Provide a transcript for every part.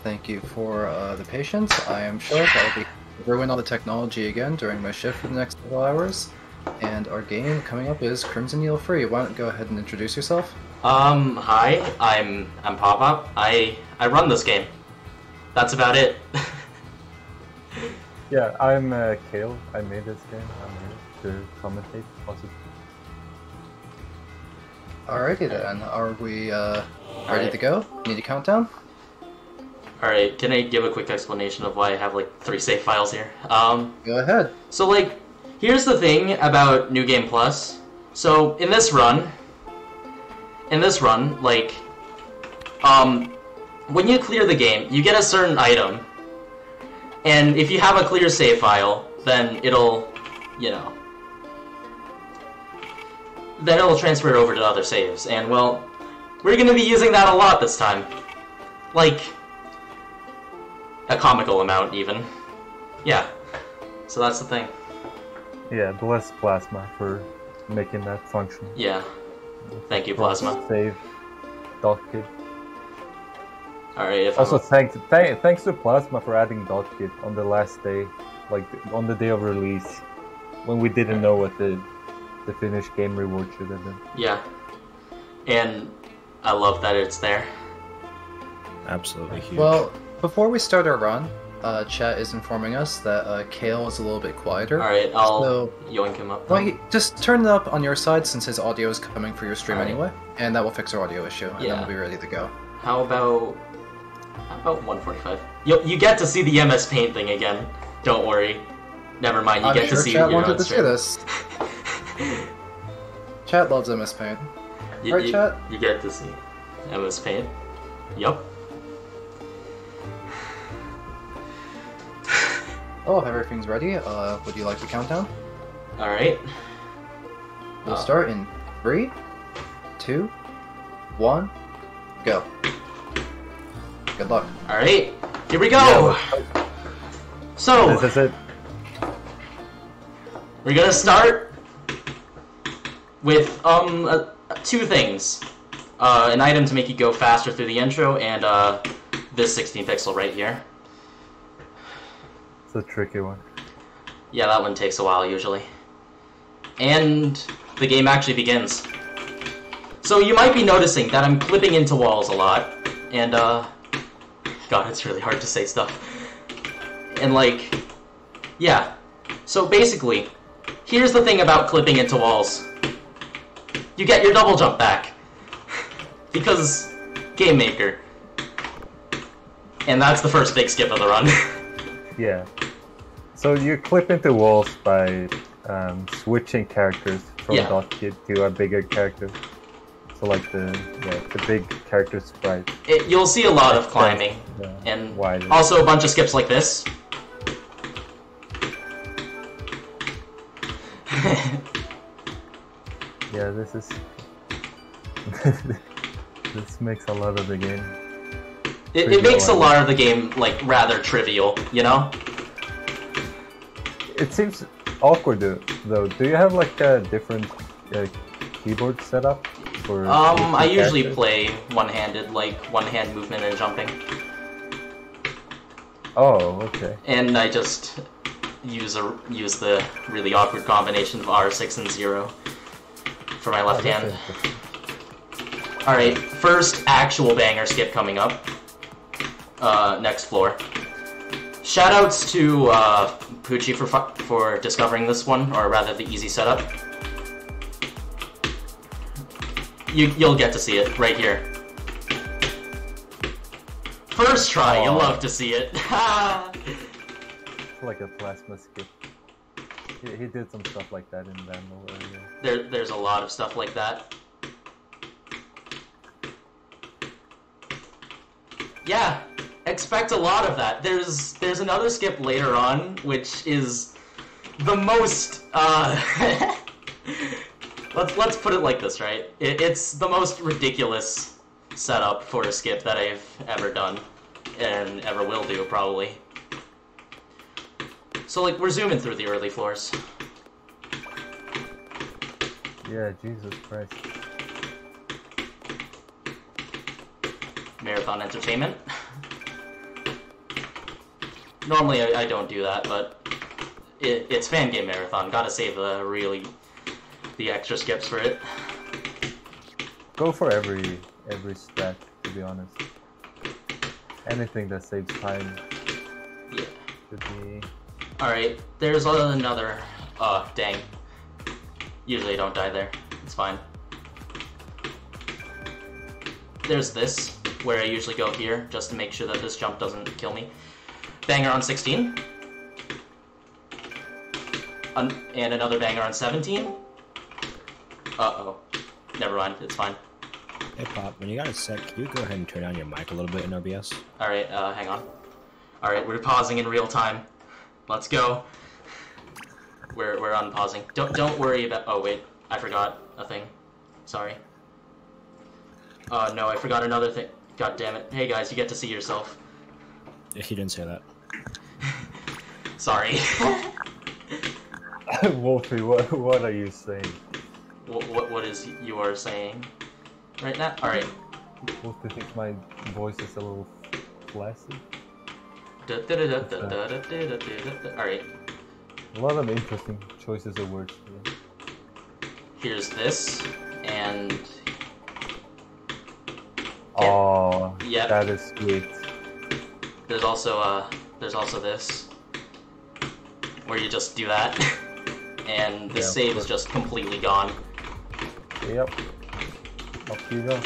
Thank you for the patience. I am sure that I'll be ruin all the technology again during my shift for the next couple hours. And our game coming up is Crimson Yield Free. Why don't you go ahead and introduce yourself? Hi, I'm Popop. I run this game. That's about it. Yeah, I'm Kale. I made this game. I'm here to commentate, possibly. Alrighty then. Are we ready to go? Need a countdown? Alright, can I give a quick explanation of why I have like 3 save files here? Go ahead. So like, here's the thing about NewGame Plus. So in this run, like, when you clear the game, you get a certain item, and if you have a clear save file, then it'll, then it'll transfer it over to other saves. And well, we're gonna be using that a lot this time. Like, a comical amount, even. Yeah. So that's the thing. Yeah, bless Plasma for making that function. Yeah. Thank you, Plasma. Save DotKit. Alright, if also, thanks to Plasma for adding DotKit on the last day, like on the day of release, when we didn't know what the finished game reward should have been. Yeah. And I love that it's there. Absolutely huge. Well, before we start our run, chat is informing us that Kale is a little bit quieter. Alright, I'll yoink him up. Well, just turn it up on your side since his audio is coming for your stream anyway, and that will fix our audio issue, and then we'll be ready to go. How about 145? You get to see the MS Paint thing again. Don't worry. Never mind, you get to see chat your wanted to see this. Chat loves MS Paint. Right, chat? You get to see MS Paint. Yup. Oh, everything's ready. Would you like the countdown? Alright. We'll start in 3, 2, 1, go. Good luck. Alright, here we go! So, This is it. we're gonna start with 2 things. An item to make you go faster through the intro, and this 16 pixel right here. It's a tricky one. Yeah, that one takes a while usually. And the game actually begins. So you might be noticing that I'm clipping into walls a lot, and God, it's really hard to say stuff. And like, yeah. So basically, here's the thing about clipping into walls. You get your double jump back. Because Game Maker. And that's the first big skip of the run. Yeah. So you clip into walls by switching characters from DotKit to a bigger character. So like the big character sprite. You'll see a lot of climbing, and also a bunch of skips like this. Yeah, this is this makes a lot of the game. It makes a lot of the game like rather trivial, you know? It seems awkward though. Do you have like a different keyboard setup? For I usually play one-handed, like one-hand movement and jumping. Oh, okay. And I just use the really awkward combination of R6 and 0 for my left hand. Alright, first actual banger skip coming up. Next floor. Shoutouts to Poochie for discovering this one, or rather the easy setup. You'll get to see it right here. First try, you'll love to see it. Like a plasma skip. He did some stuff like that in Vandal earlier. There's a lot of stuff like that. Yeah, expect a lot of that. There's another skip later on, which is the most let's put it like this, right? It's the most ridiculous setup for a skip that I've ever done, and ever will do, probably. So, like, we're zooming through the early floors. Yeah, Jesus Christ. Marathon Entertainment. Normally I don't do that, but it's Fangame Marathon. Gotta save the extra skips for it. Go for every strat, to be honest. Anything that saves time. Yeah. Should be... Alright, there's another... Oh, dang. Usually I don't die there. It's fine. There's this, where I usually go here, just to make sure that this jump doesn't kill me. Banger on 16. And another banger on 17. Uh-oh. Never mind, it's fine. Hey Pop, when you got a sec, can you go ahead and turn down your mic a little bit in OBS? Alright, hang on. Alright, we're pausing in real time. Let's go. We're unpausing. Don't worry about... Oh, wait. I forgot a thing. Sorry. No, I forgot another thing. God damn it. Hey guys, you get to see yourself. If you didn't say that. Sorry. Wolfie, what are you saying? What is you are saying right now? Alright. Wolfie thinks my voice is a little flaccid. Alright. A lot of interesting choices of words here. Here's this, and... Oh, yep. That is sweet. There's also this, where you just do that, and the save is just completely gone. Yep. Up you go.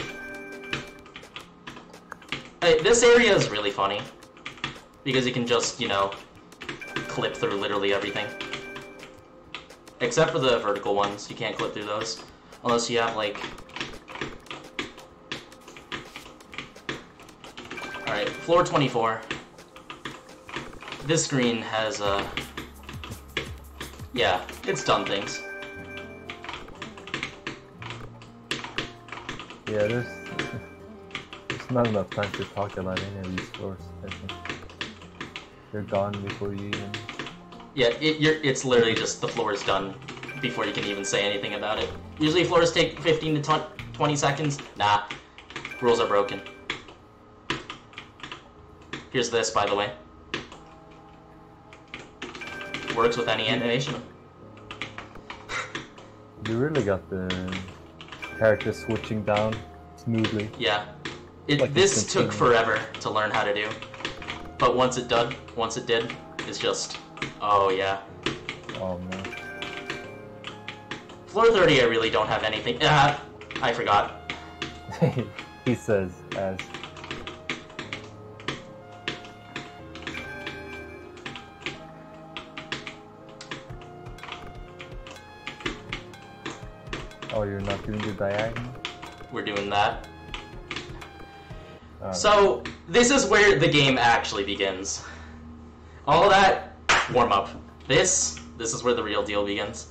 Hey, this area is really funny, because you can just, you know, clip through literally everything. Except for the vertical ones, you can't clip through those, unless you have, like... Alright, floor 24. This screen has, yeah, it's done things. Yeah, there's not enough time to talk about any of these floors, I think. They're gone before you even... Yeah, it's literally just the floor is done before you can even say anything about it. Usually floors take 15 to 20 seconds. Nah, rules are broken. Here's this, by the way. Works with any animation. You really got the characters switching down smoothly. Yeah. Like this took forever to learn how to do. But once it did, it's just... Oh, yeah. Oh, man. Floor 30, I really don't have anything... I forgot. He says, as... Oh, you're not doing the diagonal? We're doing that. So, this is where the game actually begins. All that, warm up. This is where the real deal begins.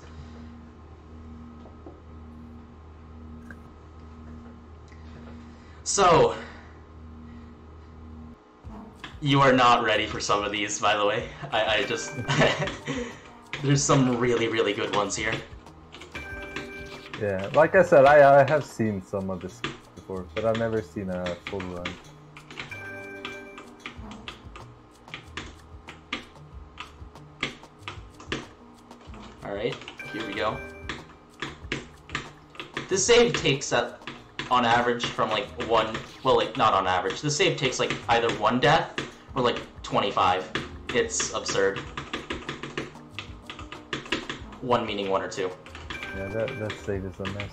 So, you are not ready for some of these, by the way. I just... There's some really, really good ones here. Yeah, like I said, I have seen some of this before, but I've never seen a full run. Alright, here we go. This save takes on average from like one, well, like not on average. This save takes like either one death or like 25. It's absurd. One meaning one or two. Yeah, that save is a mess.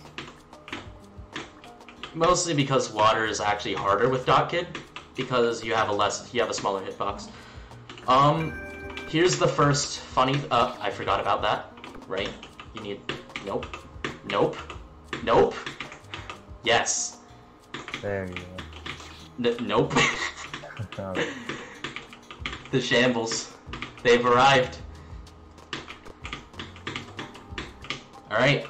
Mostly because water is actually harder with Kid, because you have a smaller hitbox. Here's the first funny. I forgot about that. Right? You need. Nope. Nope. Nope. Yes. There you go. Nope. The shambles. They've arrived. Alright.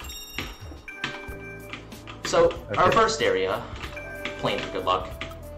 So, okay. Our first area, playing for good luck.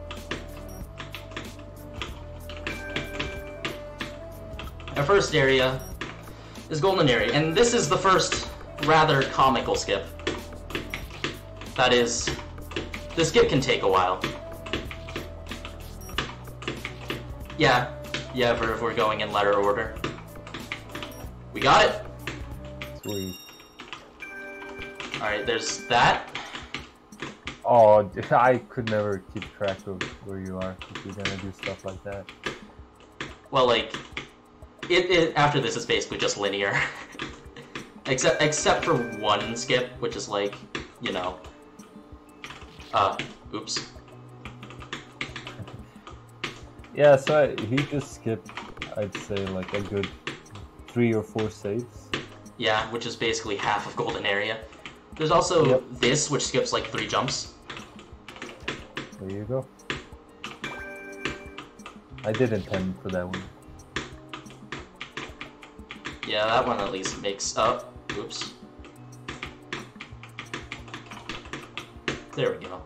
Our first area is Golden Area, and this is the first rather comical skip. That is, the skip can take a while. Yeah, Yeah, for if we're going in letter order. We got it! Sweet. Alright, there's that. Oh, I could never keep track of where you are if you're gonna do stuff like that. Well, like, after this is basically just linear. except for one skip, which is like, you know... oops. Yeah, so he just skipped, I'd say, like a good 3 or 4 saves. Yeah, which is basically half of golden area. There's also this, which skips like 3 jumps. There you go. I did intend for that one. Yeah, that one at least makes up. Oops. There we go.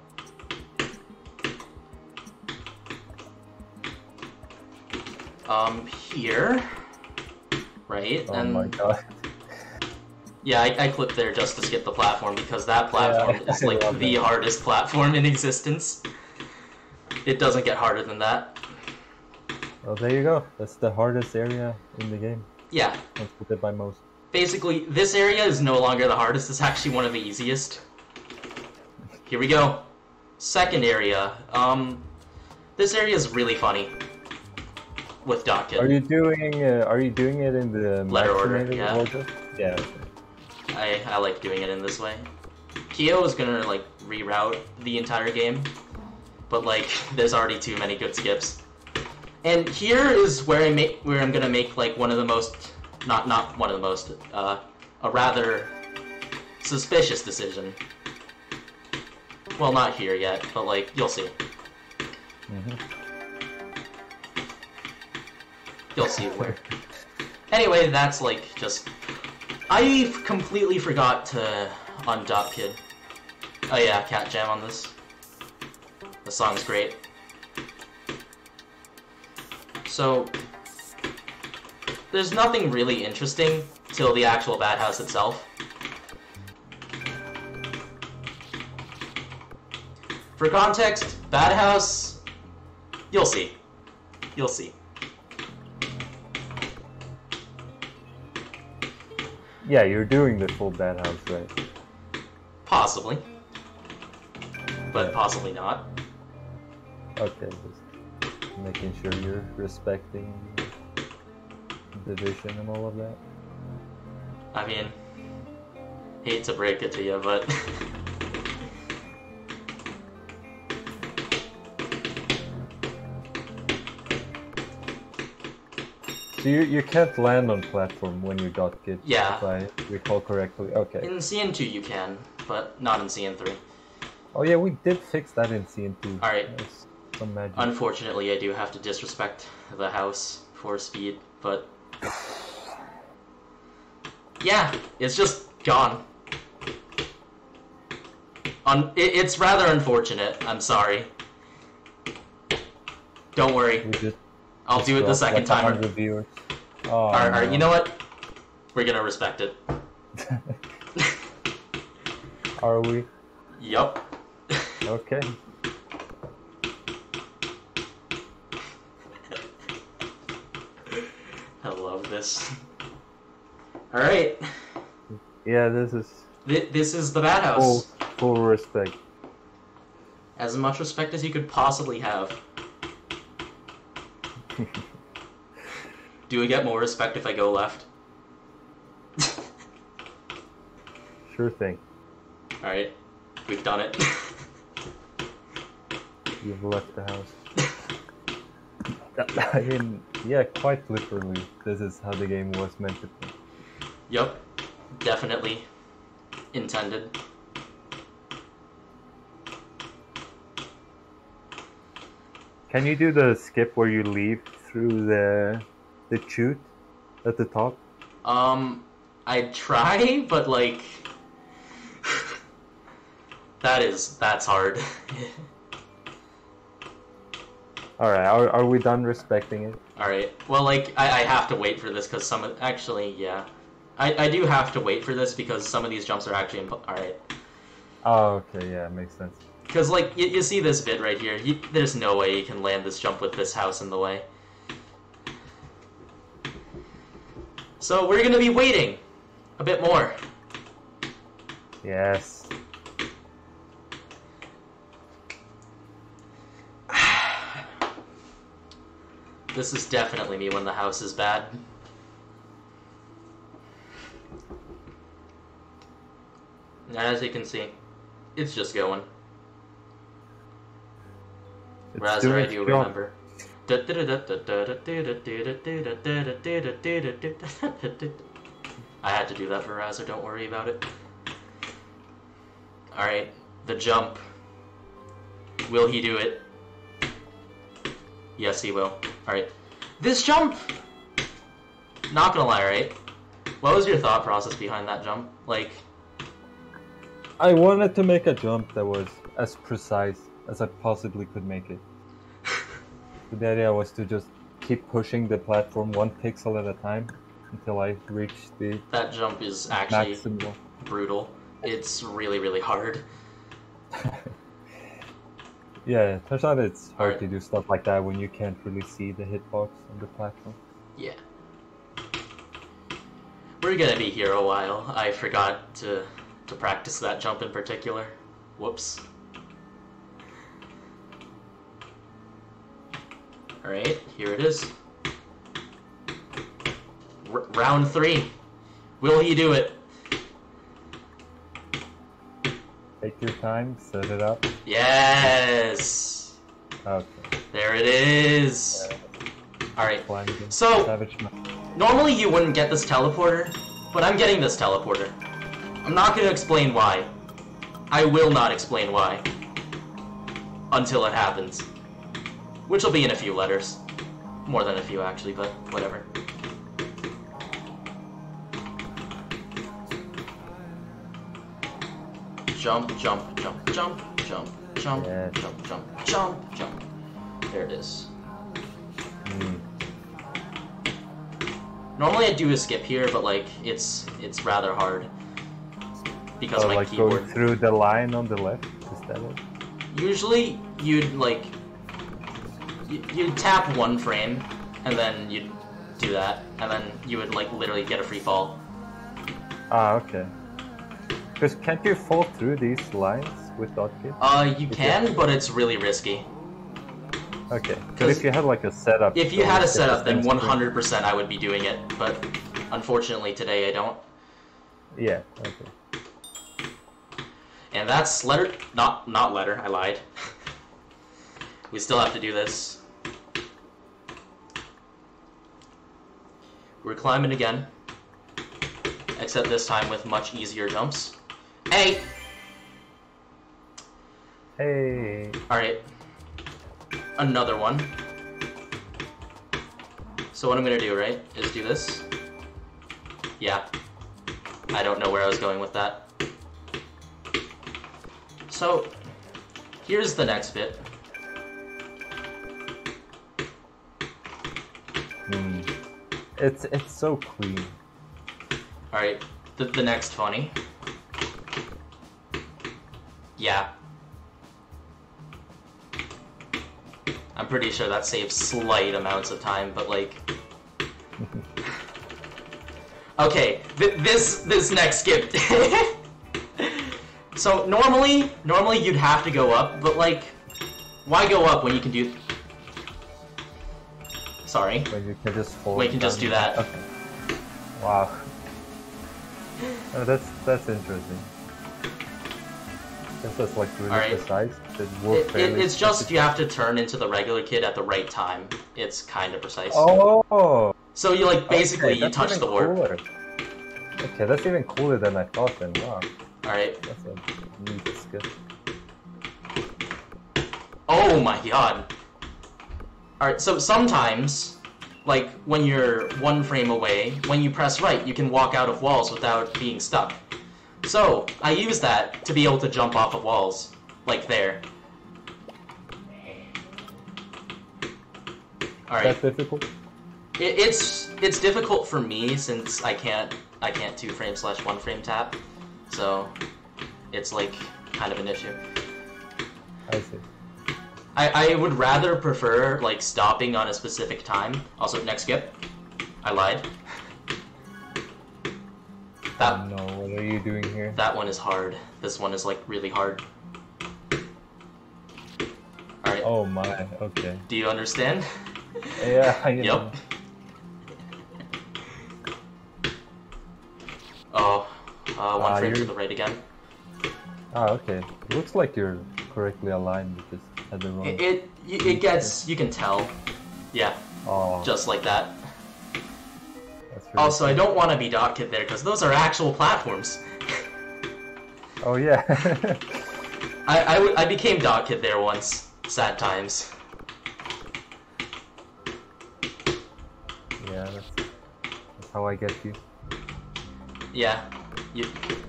Here. Right, Oh and... my god. Yeah, I clipped there just to skip the platform, because that platform is like the hardest platform in existence. It doesn't get harder than that. Well, there you go. That's the hardest area in the game. Yeah. Let's put it by most. Basically, this area is no longer the hardest, it's actually one of the easiest. Here we go. Second area. This area is really funny. With Dotkit. Are you doing it in the letter order? Yeah. Order? Yeah. I like doing it in this way. Kyo is gonna like reroute the entire game, but like there's already too many good skips. And here is where I'm gonna make like one of the most, not one of the most, a rather suspicious decision. Well, not here yet, but like you'll see. You'll see where. Anyway, that's like just... I completely forgot to undot Kid. Oh yeah, Cat Jam on this. The song's great. So... there's nothing really interesting till the actual Bad House itself. For context, Bad House... you'll see. You'll see. Yeah, you're doing the full Bad House, right? Possibly. But possibly not. Okay, just making sure you're respecting the vision and all of that. I mean, hate to break it to you, but... So you can't land on platform when you dot Git, yeah. If I recall correctly. Okay. In CN2 you can, but not in CN3. Oh yeah, we did fix that in CN2. Alright. Some magic. Unfortunately, I do have to disrespect the house for speed, but... yeah, it's just gone. It's rather unfortunate, I'm sorry. Don't worry. I'll do it the second time. Oh, Alright, you know what? We're gonna respect it. Are we? Yup. Okay. I love this. Alright. Yeah, this is... This is the Bad House. Full respect. As much respect as you could possibly have. Do we get more respect if I go left? Sure thing. Alright, we've done it. You've left the house. I mean, yeah, quite literally, this is how the game was meant to be. Yup, definitely intended. Can you do the skip where you leave through the chute at the top? I'd try, but like... that's hard. Alright, are we done respecting it? Alright, well like, I have to wait for this because some of... actually, yeah. I do have to wait for this because some of these jumps are actually... alright. Oh, okay, yeah, makes sense. Because like, you see this bit right here, there's no way you can land this jump with this house in the way. So we're gonna be waiting a bit more. Yes. This is definitely me when the house is bad. As you can see, it's just going. Rather, I do remember. I had to do that for Razzer, don't worry about it. Alright, the jump. Will he do it? Yes, he will. Alright. This jump! Not gonna lie, right? What was your thought process behind that jump? Like... I wanted to make a jump that was as precise as I possibly could make it. The idea was to just keep pushing the platform 1 pixel at a time until I reached the That jump is actually maximal. Brutal. It's really, really hard. Yeah, it turns out it's hard Alright. to do stuff like that when you can't really see the hitbox on the platform. Yeah. We're gonna be here a while. I forgot to practice that jump in particular. Whoops. Alright, here it is. Round 3. Will he do it? Take your time, set it up. Yes! Okay. There it is! Alright, Flying so, savage. normally you wouldn't get this teleporter, but I'm getting this teleporter. I'm not going to explain why. I will not explain why. Until it happens. Which will be in a few letters. More than a few, actually, but whatever. Jump, jump, jump, jump, jump, jump, Yeah. jump, jump, jump, jump. There it is. Normally I do a skip here, but like it's rather hard because of my like keyboard. going through the line on the left, is that it? Usually you'd like you'd tap 1 frame and then you'd do that, and then you would like literally get a free fall. Ah, okay. Because can't you fall through these lines with hotkey? You can, but it's really risky. Okay. But if you had like a setup. If you so had a get the setup, then same screen. 100% I would be doing it, but unfortunately today I don't. Yeah. Okay. And that's letter, not letter, I lied. We still have to do this. We're climbing again. Except this time with much easier jumps. Hey! Hey. Alright. Another one. So what I'm gonna do, right, is do this. Yeah. I don't know where I was going with that. So, here's the next bit. It's so clean. Alright, the next funny. Yeah. I'm pretty sure that saves slight amounts of time, but like... Okay, this next skip. So normally you'd have to go up, but like, why go up when you can do... Sorry. When you can just fall. When you can just do that. Okay. Wow. Oh, that's interesting. That's like really Alright. precise. It's just you have to turn into the regular kid at the right time. It's kind of precise. Oh! So you like basically Okay, you touch the warp. cooler. Okay, that's even cooler than I thought then. Wow. Alright. That's a neat skip. Oh my god. Alright, so sometimes, like when you're 1 frame away, when you press right, you can walk out of walls without being stuck. So, I use that to be able to jump off of walls. Like there. Alright. That's difficult? It's difficult for me since I can't 2 frame / 1 frame tap. So, it's like kind of an issue. I see. I would rather prefer like stopping on a specific time. Also, next skip. I lied. That, oh no, what are you doing here? That one is hard. This one is like really hard. Alright. Oh my, okay. Do you understand? Yeah, I know. Yep. Oh, one frame to the right again. Ah, okay. Looks like you're correctly aligned with this header roll. It gets, you can tell. Yeah, Oh, just like that. that's really Also, I don't want to be dot kid there, because those are actual platforms. Oh yeah. I became dot kid there once. Sad times. Yeah, that's how I get you. Yeah. You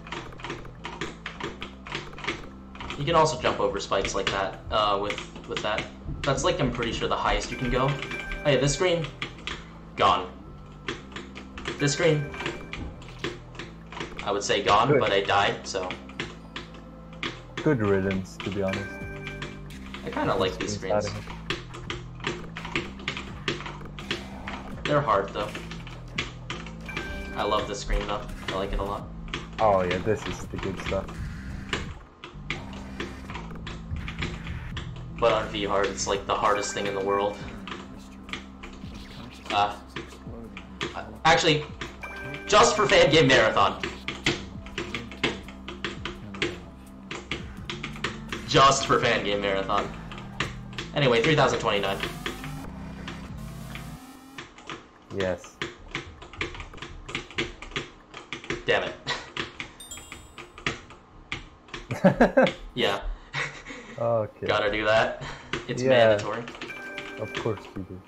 can also jump over spikes like that, with that. That's like, I'm pretty sure the highest you can go. Hey, this screen, gone. This screen, I would say gone, Good. but I died, so. Good riddance, to be honest. I kinda like these Screen's screens. out of They're hard though. I love this screen though. I like it a lot. it. Oh yeah, this is the good stuff. But on V hard, it's like the hardest thing in the world. Actually, just for Fangame Marathon. Just for Fangame Marathon. Anyway, 3029. Yes. Damn it. Yeah. Okay. Gotta do that. It's Yeah. mandatory. Of course you do.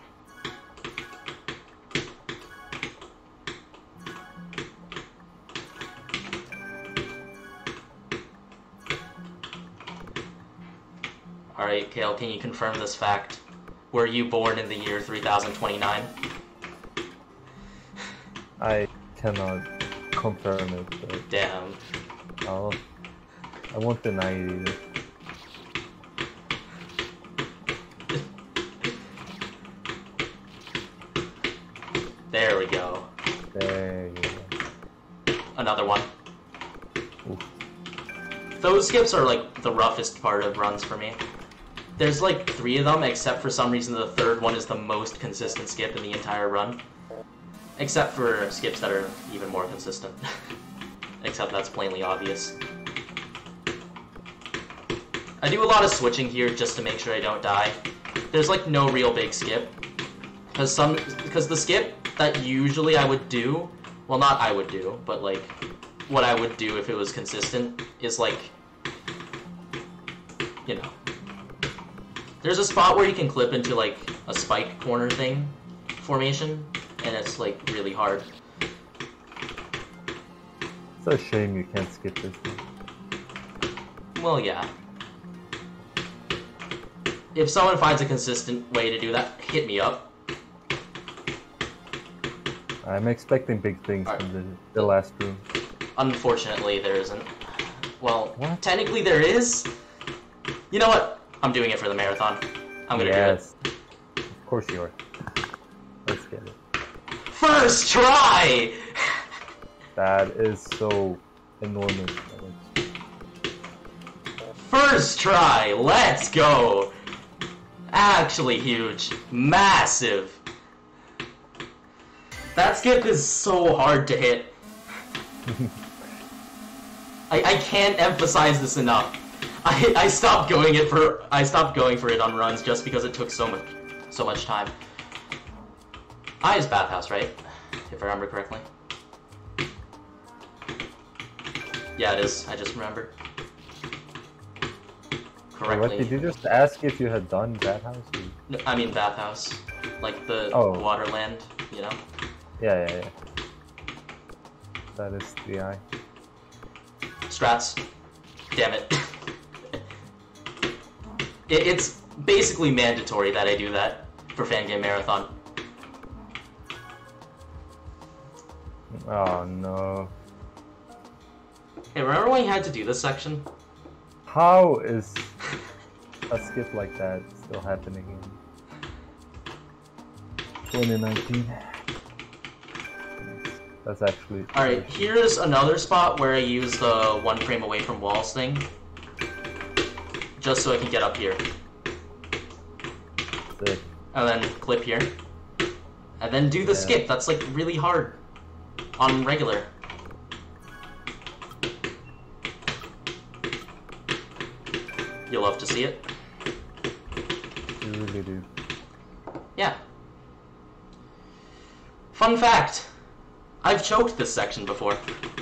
Alright, Kale, can you confirm this fact? Were you born in the year 3029? I cannot confirm it, but Damn. I won't deny it either. There we go. There you go. Another one. Oof. Those skips are like the roughest part of runs for me. There's like 3 of them, except for some reason the third one is the most consistent skip in the entire run. Except for skips that are even more consistent. Except that's plainly obvious. I do a lot of switching here just to make sure I don't die. There's like no real big skip. Because the skip that usually I would do, well not I would do, but like what I would do if it was consistent is like, you know, there's a spot where you can clip into like a spike corner thing formation, and it's like really hard. It's a shame you can't skip this one. Well, yeah. If someone finds a consistent way to do that, hit me up. I'm expecting big things Alright. from the last room. Unfortunately, there isn't. Well, What? technically there is. You know what? I'm doing it for the marathon. I'm gonna Yes. Of course you are. Let's get it. do it. First try! That is so enormous. First try! Let's go! Actually huge. Massive. That skip is so hard to hit. I can't emphasize this enough. I stopped going for it on runs just because it took so much time. I is bathhouse, right? If I remember correctly. Yeah, it is. I just remembered. Correctly. What, did you just ask if you had done that house? No, I mean bathhouse. Like the waterland, you know? Yeah. That is the eye. Strats. Damn it. It's basically mandatory that I do that for Fangame Marathon. Oh no. Hey, remember when you had to do this section? How is a skip like that still happening in 2019? That's actually... Alright, here's another spot where I use the 1 frame away from walls thing. Just so I can get up here. Sick. And then clip here. And then do the skip. That's like really hard. On regular. You'll love to see it. You really do. Yeah. Fun fact. I've choked this section before.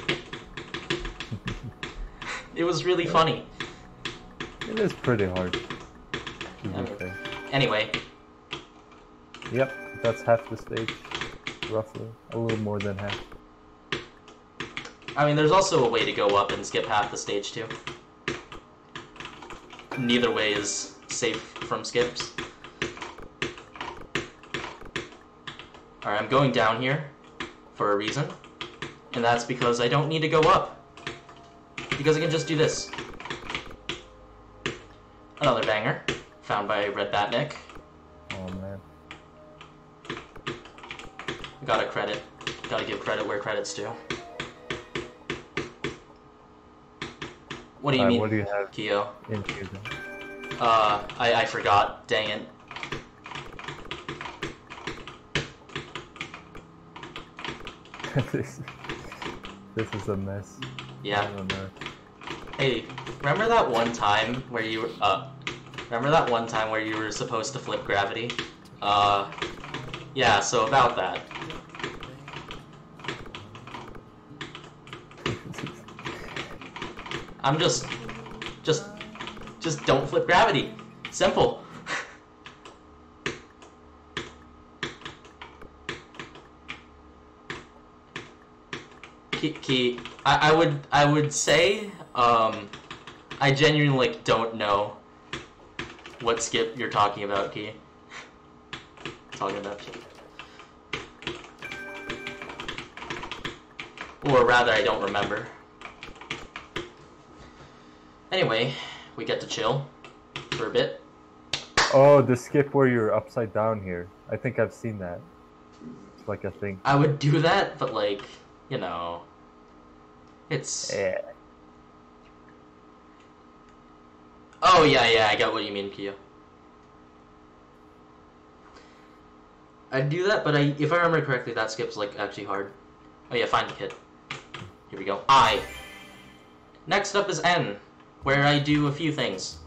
It was really funny. It is pretty hard. Anyway. Yep, that's half the stage. Roughly. A little more than half. I mean, there's also a way to go up and skip half the stage too. Neither way is safe from skips. Alright, I'm going down here for a reason. And that's because I don't need to go up. Because I can just do this. Another banger. Found by Red Batnik. Oh man. Gotta give credit where credit's due. What do you mean, what do you have Kyo? in here? I forgot. Dang it. this is a mess. Yeah. I don't know. Hey, remember that one time where you were supposed to flip gravity? Yeah, so about that. I'm just don't flip gravity. Simple. Key, I would say, I genuinely don't know what skip you're talking about, Key. Talking about shit. Or rather, I don't remember. Anyway, we get to chill for a bit. Oh, the skip where you're upside down here. I think I've seen that. It's like a thing. I would do that, but like, you know, it's... Yeah. Oh, yeah, I got what you mean, Kia. I'd do that, but if I remember correctly, that skip's like actually hard. Oh yeah, find the kid. Here we go. I. Next up is N, where I do a few things.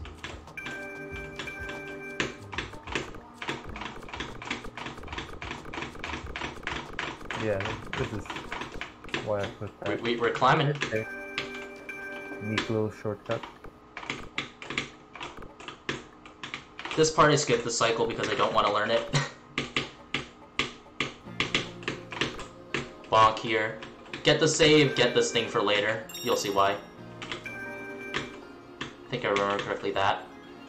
Yeah, this is why I put that. We're climbing. Okay. Neat little shortcut. This part I skipped the cycle because I don't want to learn it. Bonk here. Get the save, get this thing for later. You'll see why. I think I remember correctly that.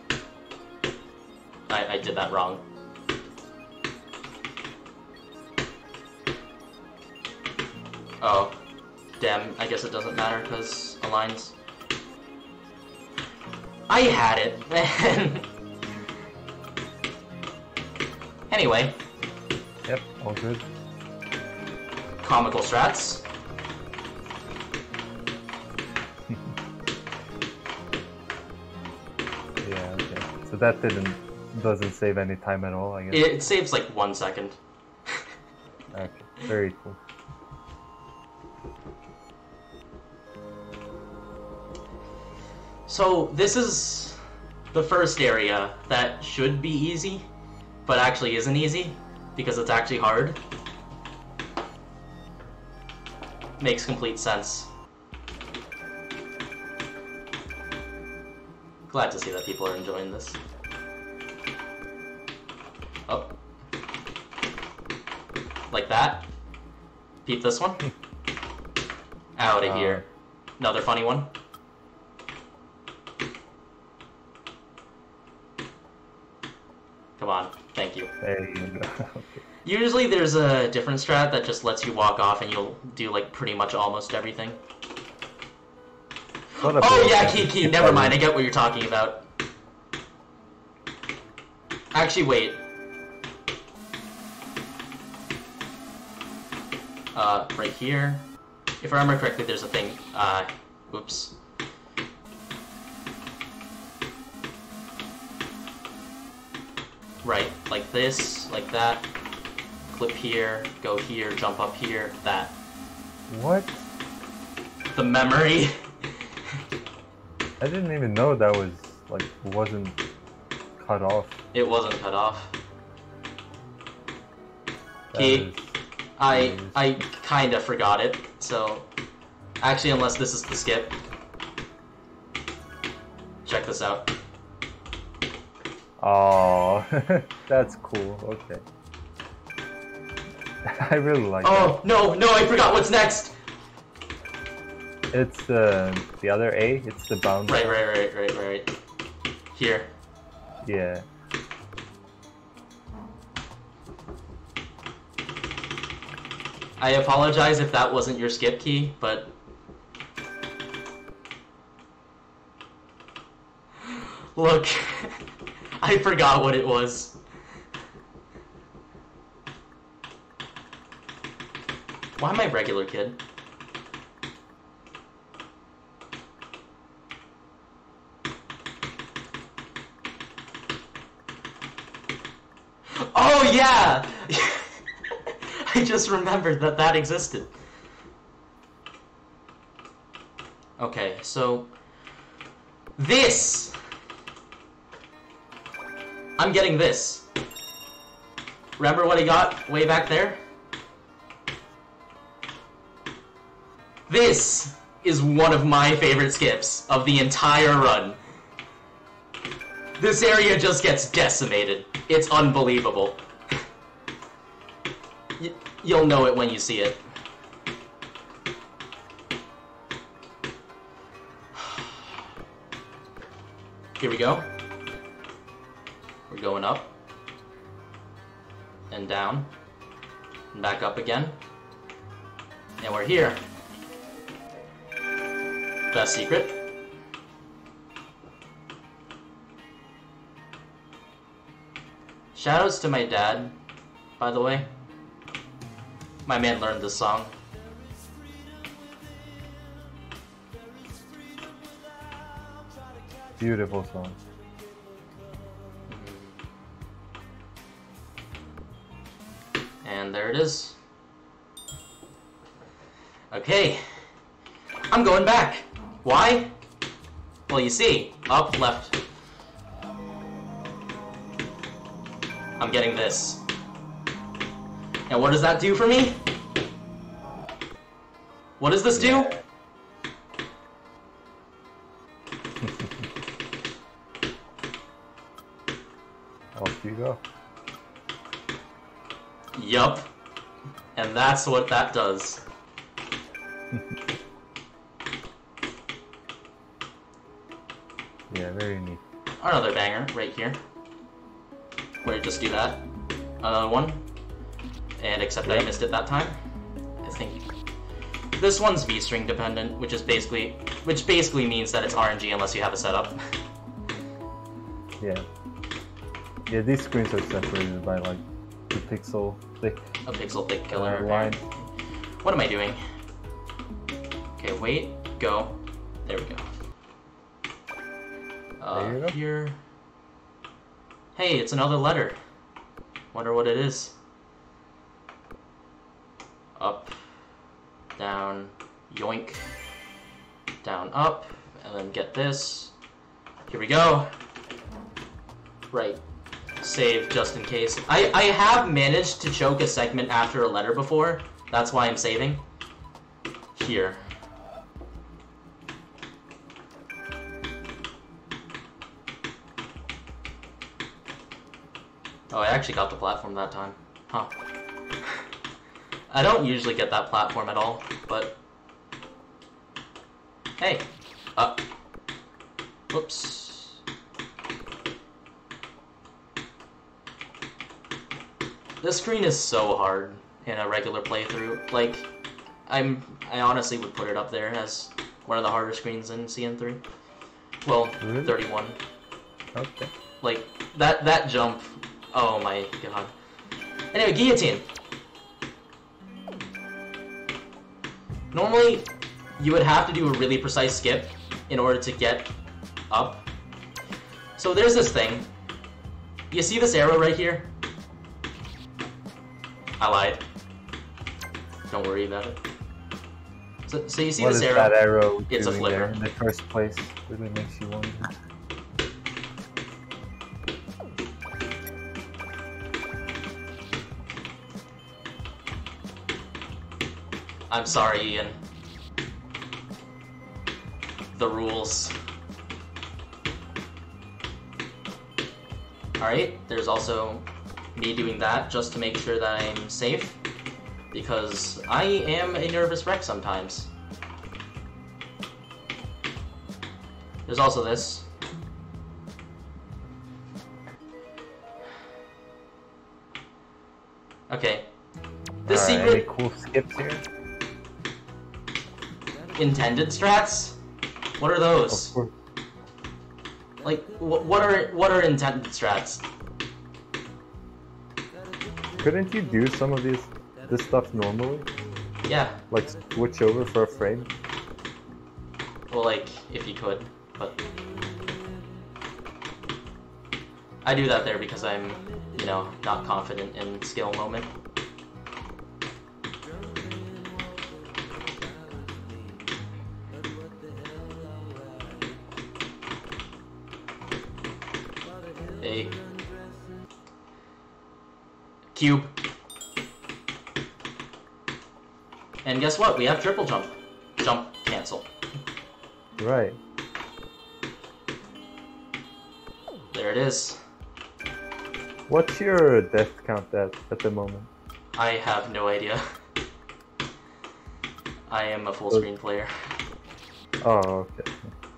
I did that wrong. Oh. Damn, I guess it doesn't matter because aligns. I had it, man. Anyway. Yep, all good. Comical strats. Yeah, okay. So that doesn't save any time at all, I guess. It saves like 1 second. Okay, very cool. So this is the first area that should be easy, but actually isn't easy, because it's actually hard. Makes complete sense. Glad to see that people are enjoying this. Oh. Like that. Peep this one. Out of here. Another funny one. Come on. Thank you. There you go. Okay. Usually there's a different strat that just lets you walk off and you'll do like pretty much almost everything. Oh yeah, Key, never mind, I get what you're talking about. Actually, wait. right here. If I remember correctly, there's a thing, whoops. Right, like this, like that. Clip here, go here, jump up here, that. What? The memory. I didn't even know that was, like, wasn't cut off. It wasn't cut off. Key, I kinda forgot it, so... Actually, unless this is the skip. Check this out. Oh, that's cool, okay. I really like that. Oh, no, I forgot what's next! It's the other A, it's the bound. Right. Here. Yeah. I apologize if that wasn't your skip key, but... Look, I forgot what it was. Why am I regular kid? Oh yeah! I just remembered that that existed. Okay, so... This! I'm getting this. Remember what I got way back there? This is one of my favorite skips of the entire run. This area just gets decimated. It's unbelievable. You'll know it when you see it. Here we go. We're going up. And down. And back up again. And we're here. Best secret. Shoutouts to my dad, by the way. My man learned this song. Beautiful song. And there it is. Okay. I'm going back. Why? Well, you see, up, left. I'm getting this. And what does that do for me? What does this do? Off you go. Yup. And that's what that does. Yeah, very neat. Another banger right here. Where you just do that. Another one. And except I missed it that time. I think this one's V-string dependent, which basically means that it's RNG unless you have a setup. Yeah. Yeah, these screens are separated by like a pixel thick. A pixel thick killer line. What am I doing? Okay, wait, go. There we go. There you go. Here. Hey, it's another letter. Wonder what it is. Up, down, yoink, down, up, and then get this. Here we go. Right. Save just in case. I have managed to choke a segment after a letter before. That's why I'm saving. Here. Oh, I actually got the platform that time. Huh. I don't usually get that platform at all, but... Hey! Up. Whoops. This screen is so hard in a regular playthrough. Like, I honestly would put it up there as one of the harder screens in CN3. Well, Really? 31. Okay. Like, that jump... Oh my god. Anyway, guillotine. Normally, you would have to do a really precise skip in order to get up. So there's this thing. You see this arrow right here? I lied. Don't worry about it. So you see What this is arrow? that arrow It's a doing flipper. there in the first place? Really makes you wonder. I'm sorry, Ian. The rules. Alright, there's also me doing that just to make sure that I'm safe, because I am a nervous wreck sometimes. There's also this. Okay. This Alright, secret... any cool skips here? Intended strats? What are those? Of course. Like, what are intended strats? Couldn't you do some of this stuff normally? Yeah. Like switch over for a frame? Well, like, if you could, but... I do that there because I'm, you know, not confident in skill moment. A cube. And guess what? We have triple jump. Jump, cancel. Right. There it is. What's your death count at the moment? I have no idea. I am a full screen player. Oh, okay.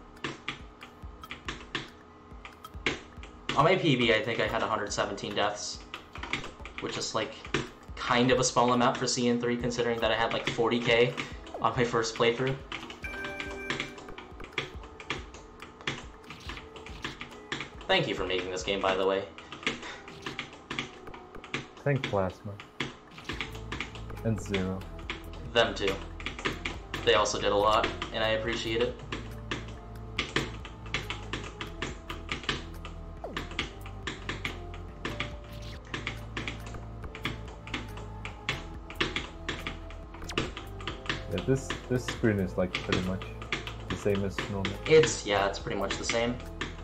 On my PB, I think I had 117 deaths, which is like kind of a small amount for CN3, considering that I had like 40k on my first playthrough. Thank you for making this game, by the way. Thank Plasma. And Zero. Them too. They also did a lot, and I appreciate it. Yeah, this screen is like pretty much the same as normal. It's pretty much the same.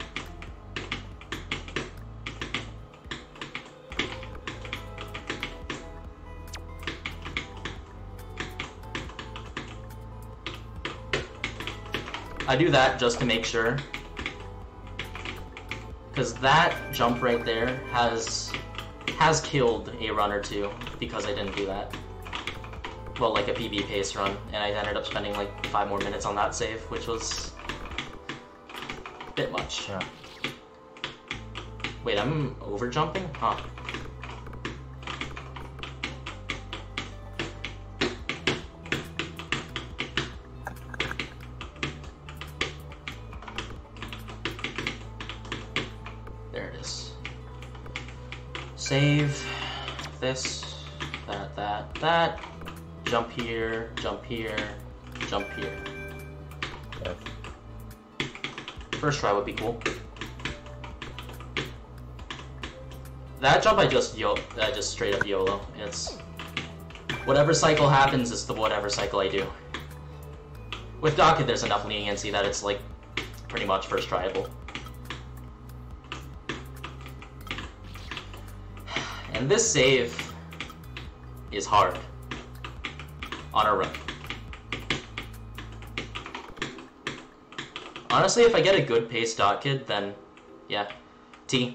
I do that just to make sure, because that jump right there has killed a run or two because I didn't do that. Well, like a PB pace run, and I ended up spending like 5 more minutes on that save, which was a bit much. Yeah. Wait, I'm over jumping? Huh. There it is. Save this, that. Jump here, jump here, jump here. Yes. First try would be cool. That jump I just straight up YOLO. It's whatever cycle happens, it's the whatever cycle I do. With Docket, there's enough leniency that it's like pretty much first tryable. And this save is hard on a run. Honestly, if I get a good pace dot kid, then yeah. T.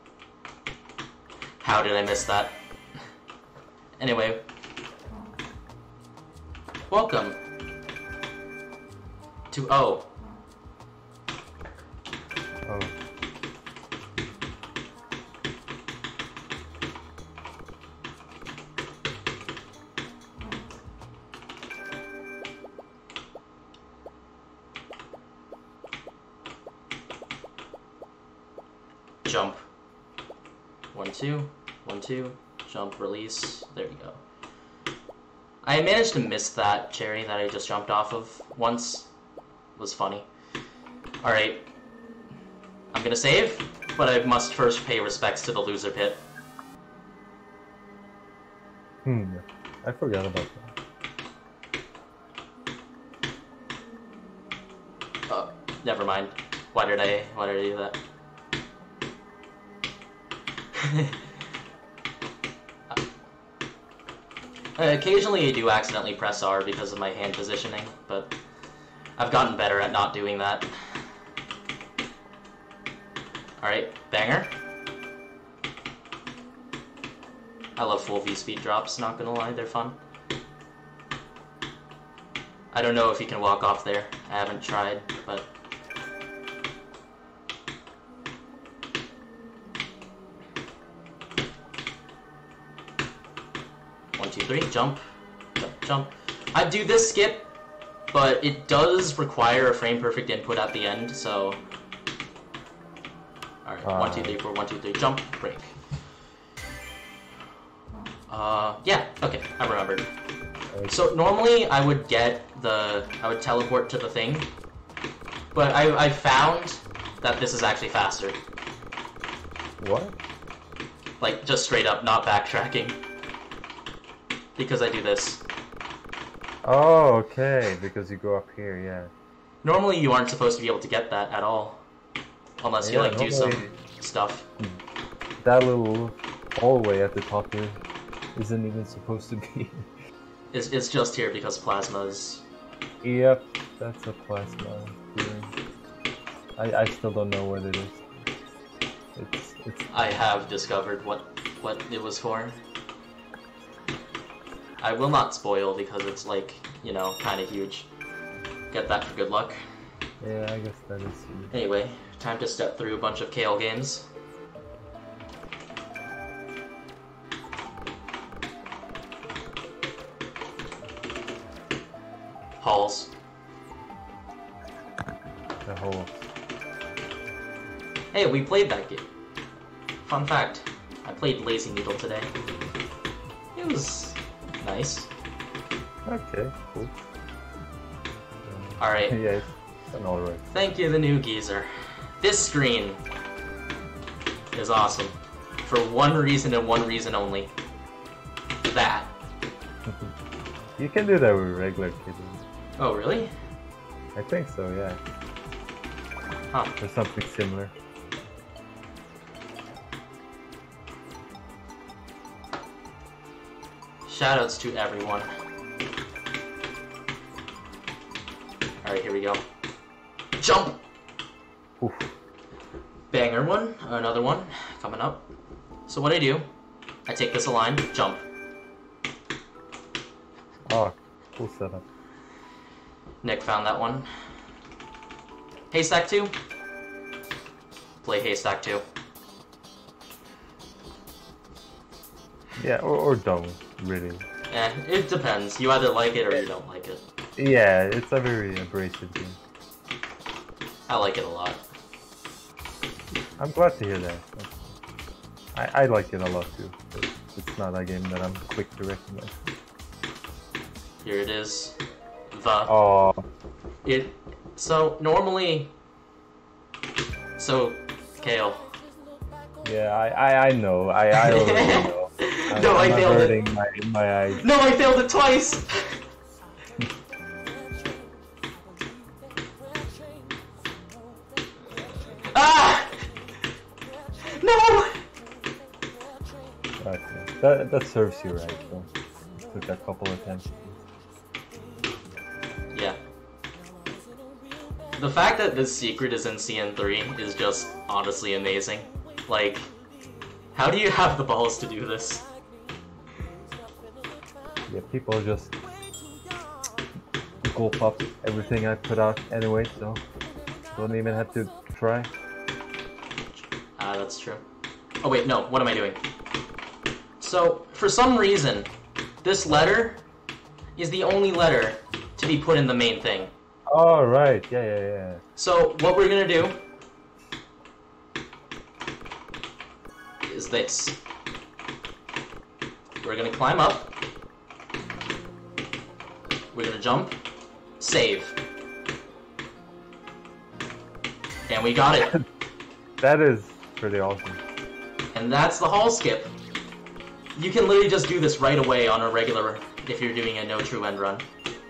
How did I miss that? Anyway. Welcome to O. Oh. Jump. 1, 2, 1, 2, jump, release. There you go. I managed to miss that cherry that I just jumped off of once. It was funny. Alright. I'm gonna save, but I must first pay respects to the loser pit. I forgot about that. Never mind. Why did I do that? Occasionally I do accidentally press R because of my hand positioning, but I've gotten better at not doing that. Alright, banger. I love full V speed drops, not gonna lie, they're fun. I don't know if you can walk off there. I haven't tried, but... One, two, three, jump, jump, jump. I do this skip, but it does require a frame perfect input at the end, so... Alright, 1, 2, 3, 4, 1, 2, 3, jump, break. Yeah, okay, I remembered. So normally I would teleport to the thing, but I found that this is actually faster. What? Like, just straight up, not backtracking. Because I do this. Oh, okay, because you go up here, yeah. Normally you aren't supposed to be able to get that at all. Unless you, like, do some stuff. That little hallway at the top here isn't even supposed to be. It's just here because plasma is... Yep, that's a plasma theory. I still don't know what it is. It's... I have discovered what it was for. I will not spoil because it's, like, you know, kind of huge. Get that for good luck. Yeah, I guess that is huge. Anyway, time to step through a bunch of Kale games. Halls. The halls. Hey, we played that game. Fun fact, I played Lazy Needle today. It was nice. Okay, cool. Alright. Yeah, it's an alright. Thank you, the new geezer. This screen is awesome. For one reason and one reason only. That. You can do that with regular kids. Oh, really? I think so, yeah. Huh. Or something similar. Shoutouts to everyone. Alright, here we go. Jump! Oof. Banger one, another one, coming up. So what I do, I take this a line, jump. Oh, cool setup. Nick found that one. Haystack 2? Play Haystack 2. Yeah, or don't, really. Eh, it depends. You either like it or you don't like it. Yeah, it's a very abrasive game. I like it a lot. I'm glad to hear that. I like it a lot too, but it's not a game that I'm quick to recognize. Here it is. Oh. So, normally... So, Kale. Yeah, I know. I already know. No, I failed it. My eyes. No, I failed it twice! Ah! No! Okay. That serves you right, so it took a couple attempts. Yeah. The fact that this secret is in CN3 is just honestly amazing. Like, how do you have the balls to do this? Yeah, people just gulp up everything I put out anyway, so don't even have to try. Ah, that's true. Oh wait, no, what am I doing? So, for some reason, this letter is the only letter to be put in the main thing. Oh, right, yeah. So, what we're gonna do is this. We're gonna climb up. We're gonna jump, save. And we got it. That is pretty awesome. And that's the hall skip. You can literally just do this right away on a regular, if you're doing a no true end run.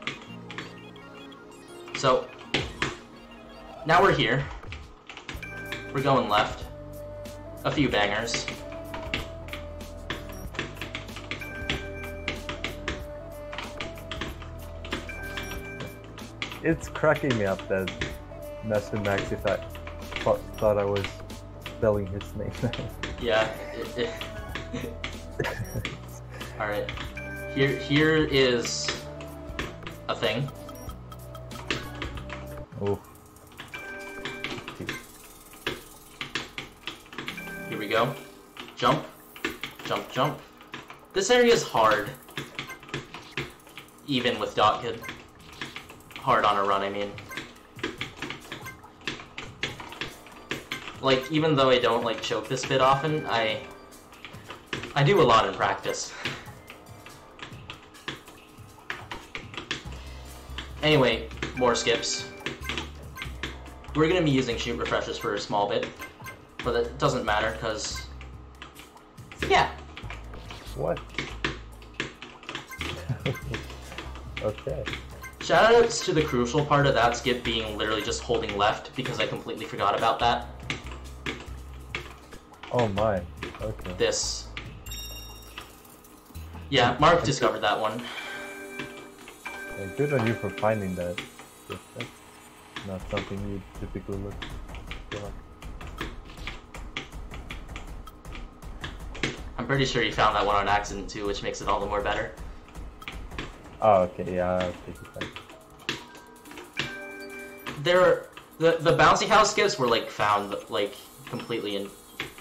So, now we're here. We're going left. A few bangers. It's cracking me up that Master Max thought I was spelling his name. Yeah. Alright. Here is a thing. Oh. Here we go. Jump. Jump, jump. This area is hard. Even with Dot Kid. Hard on a run, I mean. Like, even though I don't, like, choke this bit often, I do a lot in practice. Anyway, more skips. We're gonna be using shoot refreshers for a small bit, but it doesn't matter, because... yeah. What? Okay. Shoutouts to the crucial part of that skip being literally just holding left, because I completely forgot about that. Oh my. Okay. This. Yeah, Mark discovered that one. Yeah, good on you for finding that. That's not something you typically look for. I'm pretty sure you found that one on accident too, which makes it all the more better. Oh, okay, yeah, I'll take it back. The bouncy house skips were like found like completely in,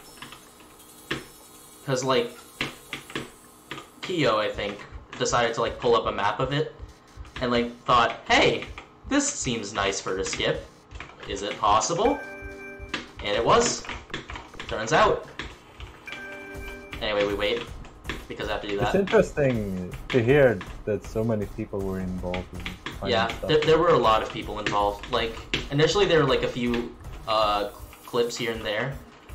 because like Kyo, I think, decided to like pull up a map of it and like thought, hey, this seems nice for a skip. Is it possible? And it was. Turns out. Anyway, we wait because I have to do that. It's interesting to hear that so many people were involved in finding stuff. There were a lot of people involved. Like, initially there were like a few clips here and there.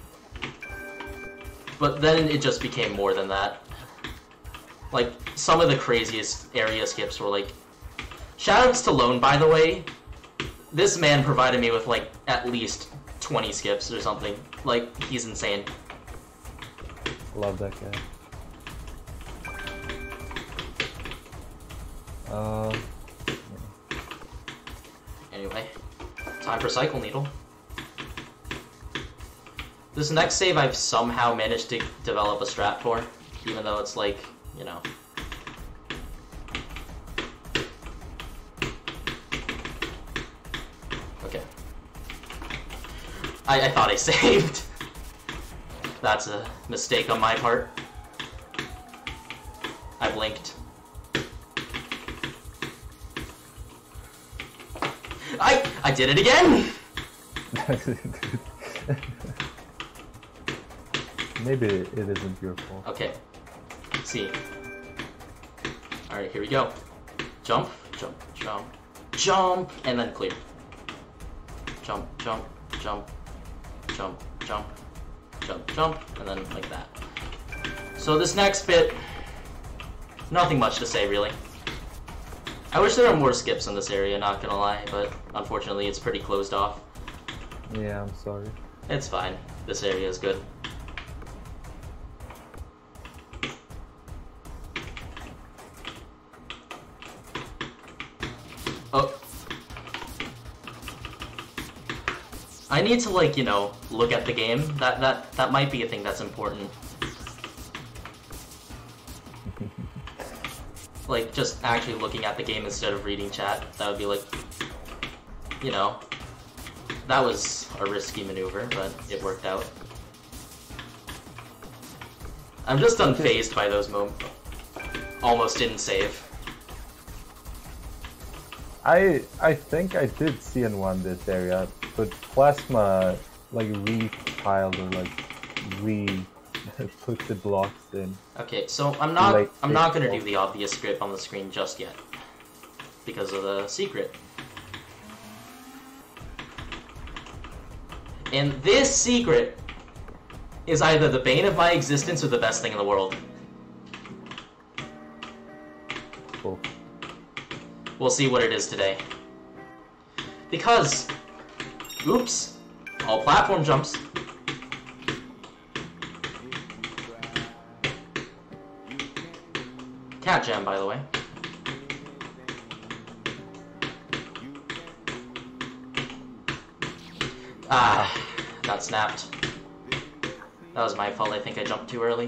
But then it just became more than that. Like, some of the craziest area skips were like... Shoutouts to Lone, by the way. This man provided me with like at least 20 skips or something. Like, he's insane. Love that guy. Anyway, time for Cycle Needle. This next save I've somehow managed to develop a strat for, even though it's like, you know. Okay. I thought I saved. That's a mistake on my part. I blinked. I did it again! Maybe it isn't your fault. Okay. Let's see. Alright, here we go. Jump, jump, jump, jump, and then clear. Jump, jump, jump, jump, jump, jump, jump, and then like that. So this next bit, nothing much to say really. I wish there were more skips in this area, not gonna lie, but unfortunately it's pretty closed off. Yeah, I'm sorry. It's fine. This area is good. Oh. I need to, like, you know, look at the game. That might be a thing that's important. Like, just actually looking at the game instead of reading chat. That would be like, you know, that was a risky maneuver, but it worked out. I'm just unfazed by those moments. Almost didn't save. I think I did CN1 this area, but Plasma like re-piled or like put the blocks in. Okay, so I'm not gonna do the obvious script on the screen just yet. because of the secret. And this secret is either the bane of my existence or the best thing in the world. Cool. We'll see what it is today. Because, oops, all platform jumps. Cat Jam, by the way. Ah, got snapped. That was my fault, I think I jumped too early.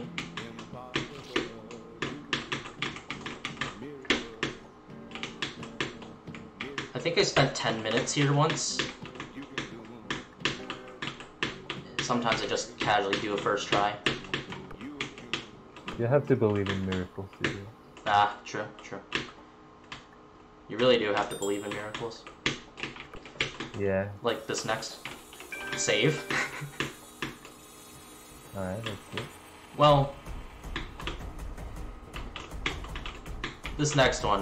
I think I spent 10 minutes here once. Sometimes I just casually do a first try. You have to believe in miracles. Ah, true, true. You really do have to believe in miracles. Yeah. Like this next. Save. Alright, that's good. Well, this next one,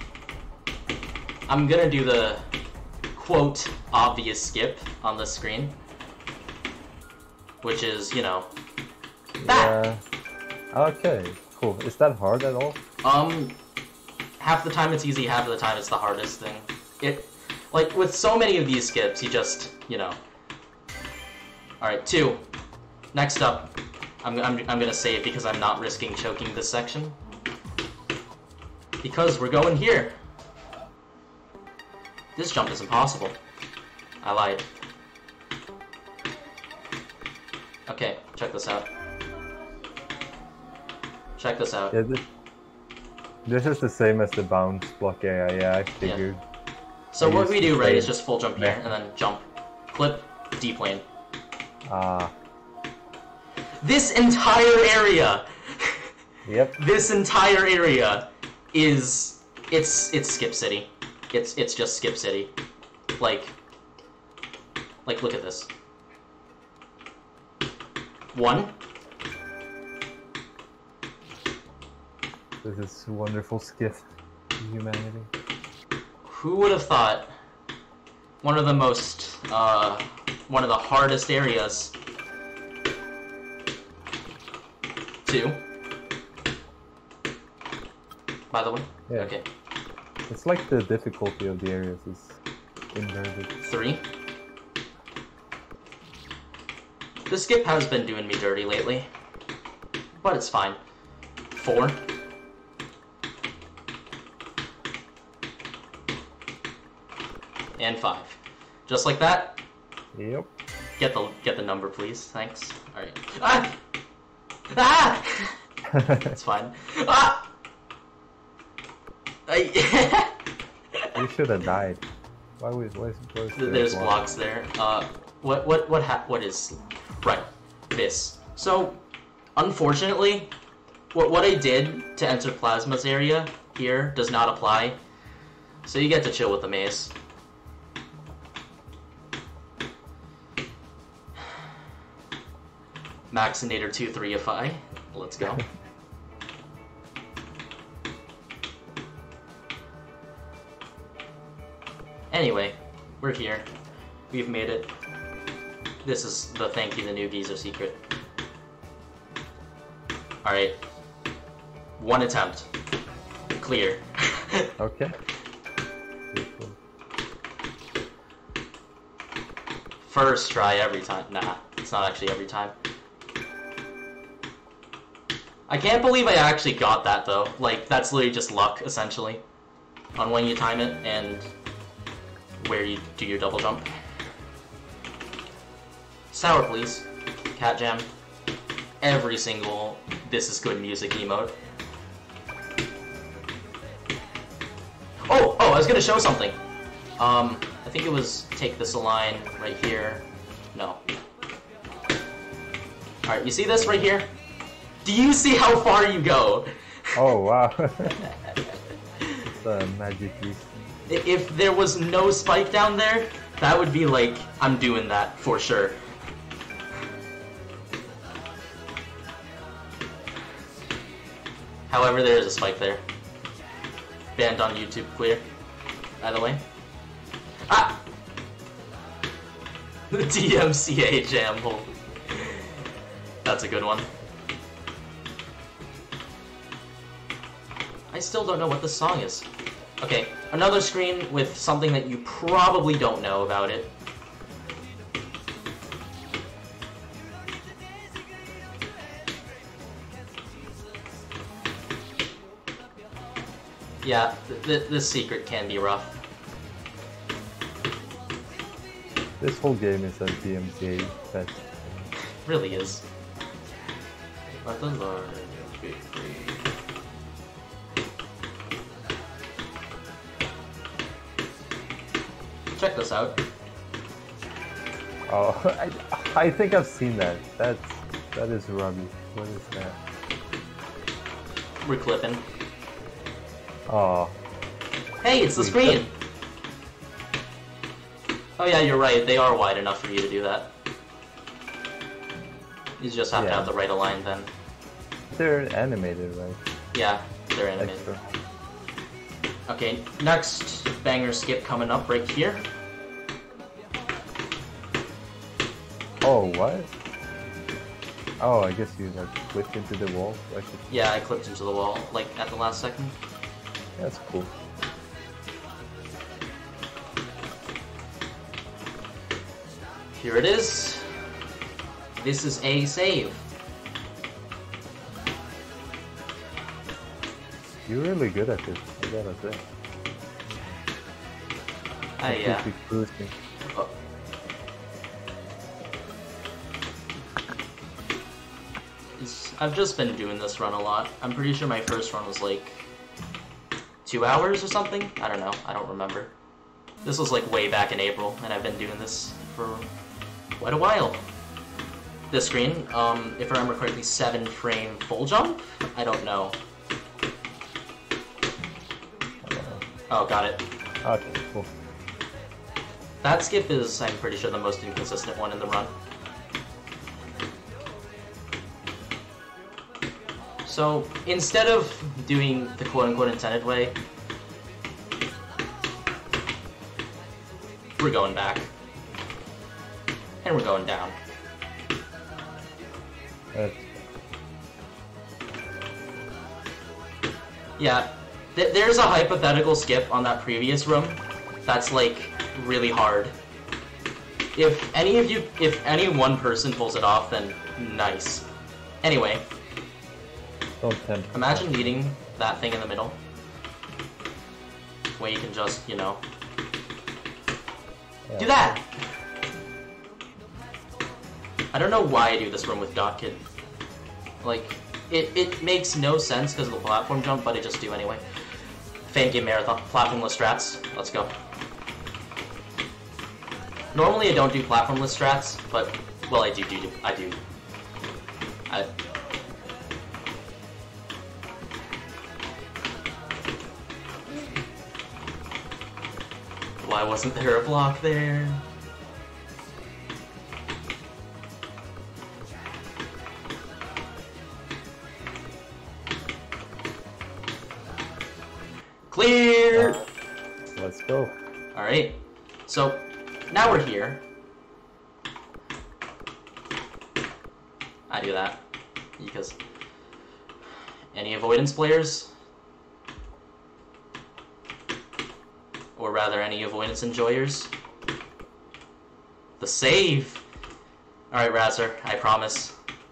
I'm gonna do the quote obvious skip on the screen, which is, you know, that. Yeah. Okay, cool. Is that hard at all? Half the time it's easy, half of the time it's the hardest thing. Like with so many of these skips, you just, you know. Alright, 2. Next up, I'm gonna save because I'm not risking choking this section. Because we're going here. This jump is impossible. I lied. Okay, check this out. Check this out. Yeah, this is the same as the bounce block area, yeah, I figured. Yeah. So what we do, right, is just full jump here, and then jump, clip, D-plane. Ah. This entire area! Yep. This entire area is... It's Skip City. It's just Skip City. Like, look at this. 1. This is a wonderful gift to humanity. Who would have thought one of the most, one of the hardest areas. 2. By the way? Yeah. Okay. It's like the difficulty of the areas is inverted. 3. The skip has been doing me dirty lately, but it's fine. 4. And 5. Just like that. Yep. Get the number, please. Thanks. All right. Ah! Ah! It's fine. Ah! You should have died. Why is There's blocks there. What is right? This. So, unfortunately, what I did to enter Plasma's area here does not apply. So you get to chill with the maze. Maxinator 2-3-ify. Let's go. Anyway, we're here. We've made it. This is the thank you the new geezer secret. Alright. 1 attempt. Clear. Okay. First try every time. Nah, it's not actually every time. I can't believe I actually got that though. Like, that's literally just luck, essentially. On when you time it and where you do your double jump. Sour, please. Cat Jam. Every single This Is Good music emote. Oh, I was gonna show something. I think it was take this line right here. No. Alright, you see this right here? Do you see how far you go? Oh, wow. It's a magic beast. If there was no spike down there, that would be like, I'm doing that for sure. However, there is a spike there. Banned on YouTube, clear. by the way. Ah! The DMCA jam hole. That's a good one. I still don't know what this song is. Okay, another screen with something that you probably don't know about it. Yeah, this secret can be rough. This whole game is a DMCA fest. Really is. Let the Lord be free. Check this out. Oh, I think I've seen that. That is rubbish. What is that? We're clipping. Oh. Hey, it's the screen! Oh yeah, you're right. They are wide enough for you to do that. You just have to have the right align then. They're animated, right? Yeah, they're animated. Extra. Okay, next banger skip coming up right here. Oh, what? Oh, I guess you like clipped into the wall. Yeah, I clipped into the wall, like, at the last second. That's cool. Here it is. This is a save. You're really good at this, I gotta say. Yeah. Oh. I've just been doing this run a lot. I'm pretty sure my first run was like 2 hours or something? I don't know, I don't remember. This was like way back in April, and I've been doing this for quite a while. This screen, if I remember correctly, 7-frame full jump? I don't know. Oh, got it. Okay, cool. That skip is, I'm pretty sure, the most inconsistent one in the run. So, instead of doing the quote-unquote intended way, we're going back. And we're going down. Yeah, there's a hypothetical skip on that previous room that's like really hard. If any one person pulls it off, then nice. Anyway, imagine needing that thing in the middle, where you can just, you know, do that! I don't know why I do this room with Dot Kid. Like, it makes no sense because of the platform jump, but I just do anyway. Fangame Marathon, platformless strats, let's go. Normally I don't do platformless strats, but, well, I do. Why wasn't there a block there? Clear! Let's go. Alright, so now we're here. I do that because any avoidance players, or rather any avoidance enjoyers, the save. Alright, Razzer, I promise.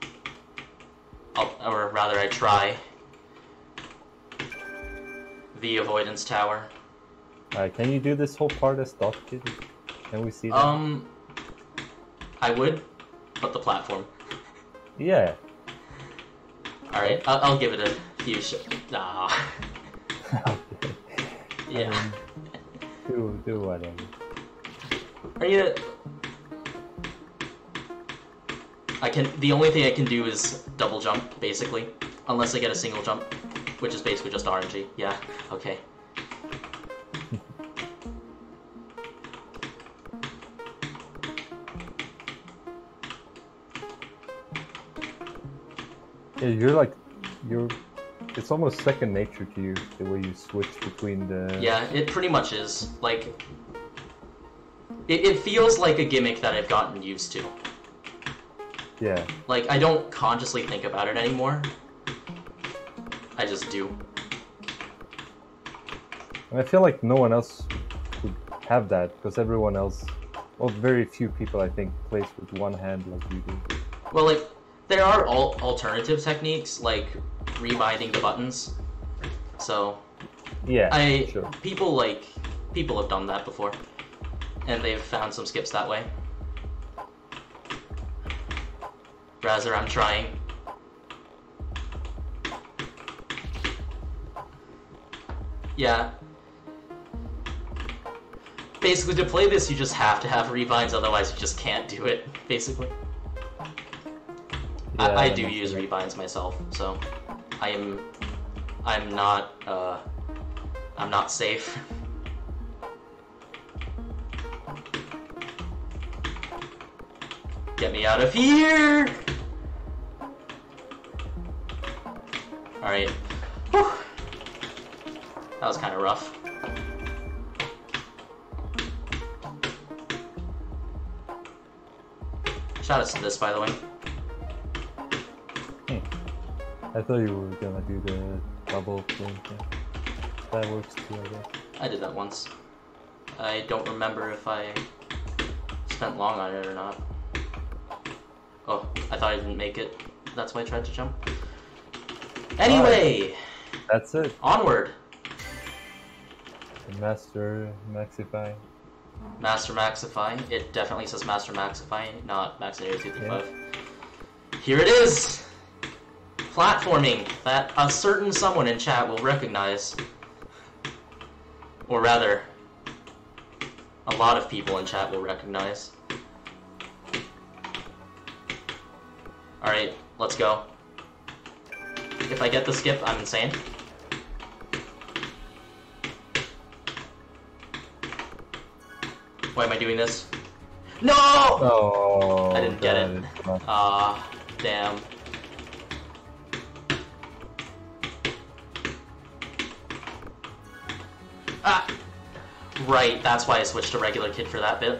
Or rather, I try. The avoidance tower. Can you do this whole part as Dot Kid? Can we see that? I would, but the platform. Yeah. Alright, I'll give it a few nah. Okay. Yeah. Do whatever. Are you... The only thing I can do is double jump, basically. Unless I get a single jump, which is basically just RNG. Yeah, okay. Yeah, you're it's almost second nature to you, the way you switch between the... Yeah, it pretty much is. Like, it feels like a gimmick that I've gotten used to. Yeah. Like, I don't consciously think about it anymore. I just do. And I feel like no one else would have that, because everyone else, well, very few people, I think, plays with one hand like you do. Well, like, there are alternative techniques, like rebinding the buttons. So, yeah, sure. People have done that before, and they've found some skips that way. Razor, I'm trying. Yeah. Basically, to play this, you just have to have rebinds, otherwise you just can't do it, basically. Yeah, I do use rebinds myself, so I'm not safe. Get me out of here! Alright. Whew. That was kind of rough. Shout out to this, by the way. I thought you were gonna do the double thing. That works too, I guess. I did that once. I don't remember if I spent long on it or not. Oh, I thought I didn't make it. That's why I tried to jump. Anyway! That's it. Onward! Master Maxify. Master Maxify. It definitely says Master Maxify, not Maxinator 235. Yeah. Here it is! Platforming that a certain someone in chat will recognize. Or rather, a lot of people in chat will recognize. Alright, let's go. If I get the skip, I'm insane. Why am I doing this? No! Oh, I didn't get it. Ah, damn. Ah! Right, that's why I switched to regular kid for that bit.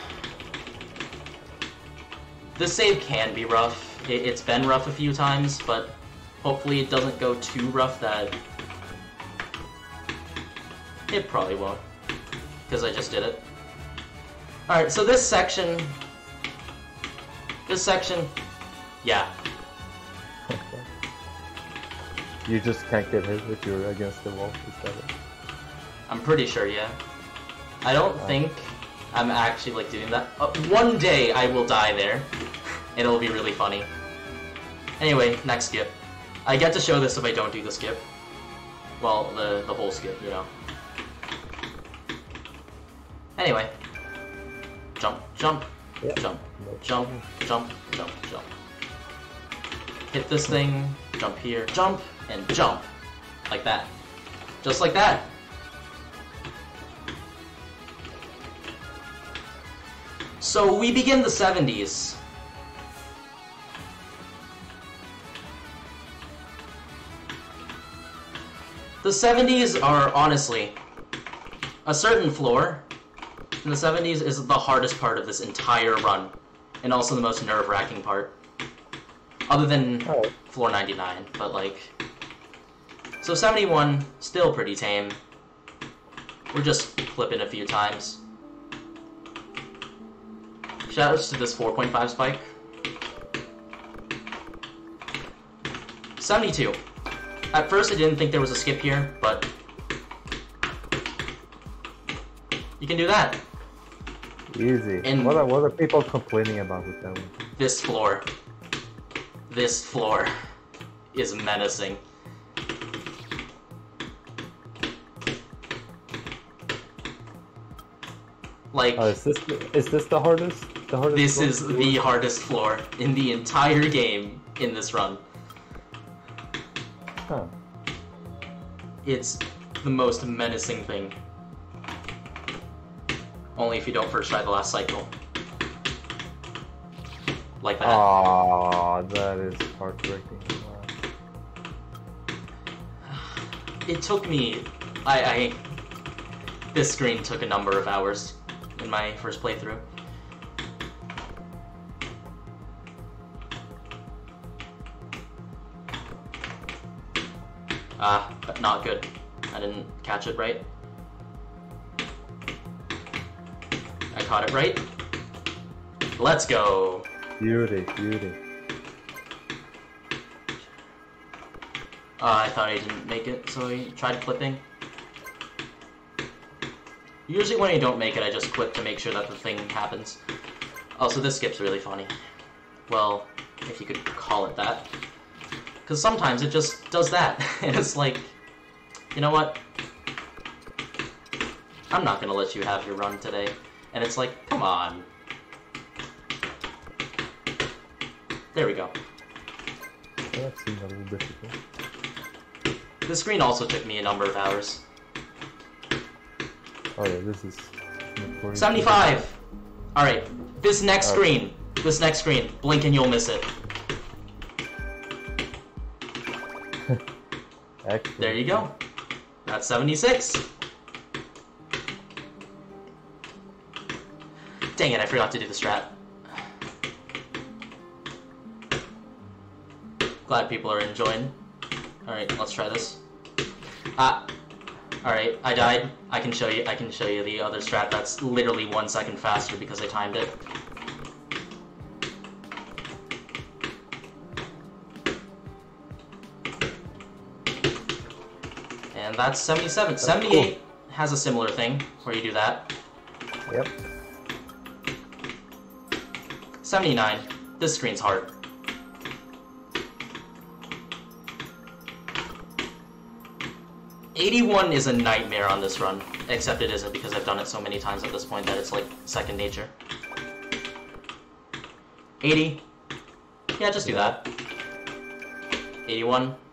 This save can be rough. It's been rough a few times, but hopefully it doesn't go too rough that... It probably won't, because I just did it. Alright, so this section... Yeah. You just can't get hit if you're against the wall, is that it? I'm pretty sure, yeah. I don't think I'm actually, like, doing that. One day I will die there, and it'll be really funny. Anyway, next skip. I get to show this if I don't do the skip. Well, the whole skip, you know. Anyway. Jump, jump, yep. Jump, jump, jump, jump, jump. Hit this thing, jump here, jump, and jump. Like that. Just like that. So we begin the 70s. The 70s are, honestly, a certain floor in the 70s is the hardest part of this entire run, and also the most nerve-wracking part. Other than floor 99, but like... So 71, still pretty tame. We're just flipping a few times. Shoutouts to this 4.5 spike. 72. At first I didn't think there was a skip here, but... You can do that. Easy. And what are people complaining about with that one? This floor. This floor is menacing. Like... is this the hardest? This is the hardest floor in the entire game in this run. Huh. It's the most menacing thing. Only if you don't first try the last cycle. Like that. Aww, that is heartbreaking. it took me... This screen took a number of hours in my first playthrough. But not good. I didn't catch it right. I caught it right. Let's go. Beauty, beauty. I thought I didn't make it, so I tried clipping. Usually when I don't make it, I just clip to make sure that the thing happens. Oh, so this skip's really funny. Well, if you could call it that. Because sometimes it just does that. And it's like, you know what? I'm not gonna let you have your run today. And it's like, come on. There we go. That seemed a little difficult. The screen also took me a number of hours. Oh yeah, this is... 75! Alright, this next screen. This next screen. Blink and you'll miss it. Excellent. There you go. That's 76. Dang it, I forgot to do the strat. Glad people are enjoying. Alright, let's try this. Alright, I died. I can show you the other strat that's literally 1 second faster because I timed it. And that's 77. 78 has a similar thing where you do that. Yep. 79. This screen's hard. '81 is a nightmare on this run, except it isn't because I've done it so many times at this point that it's like second nature. 80. Yeah, just do that. 81.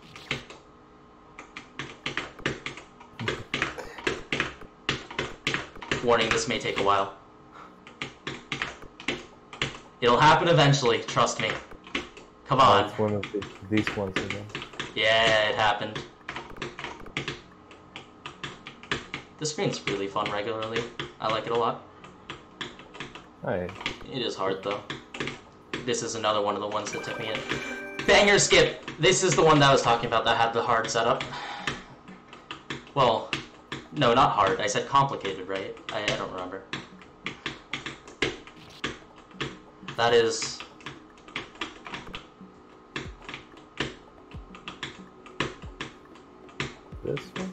Warning, this may take a while. It'll happen eventually, trust me. Come on. It's one of these ones again. Yeah, it happened. This screen's really fun regularly. I like it a lot. Alright. It is hard though. This is another one of the ones that took me in. Banger skip! This is the one that I was talking about that had the hard setup. Well, no, not hard. I said complicated, right? I don't remember. That is... This one?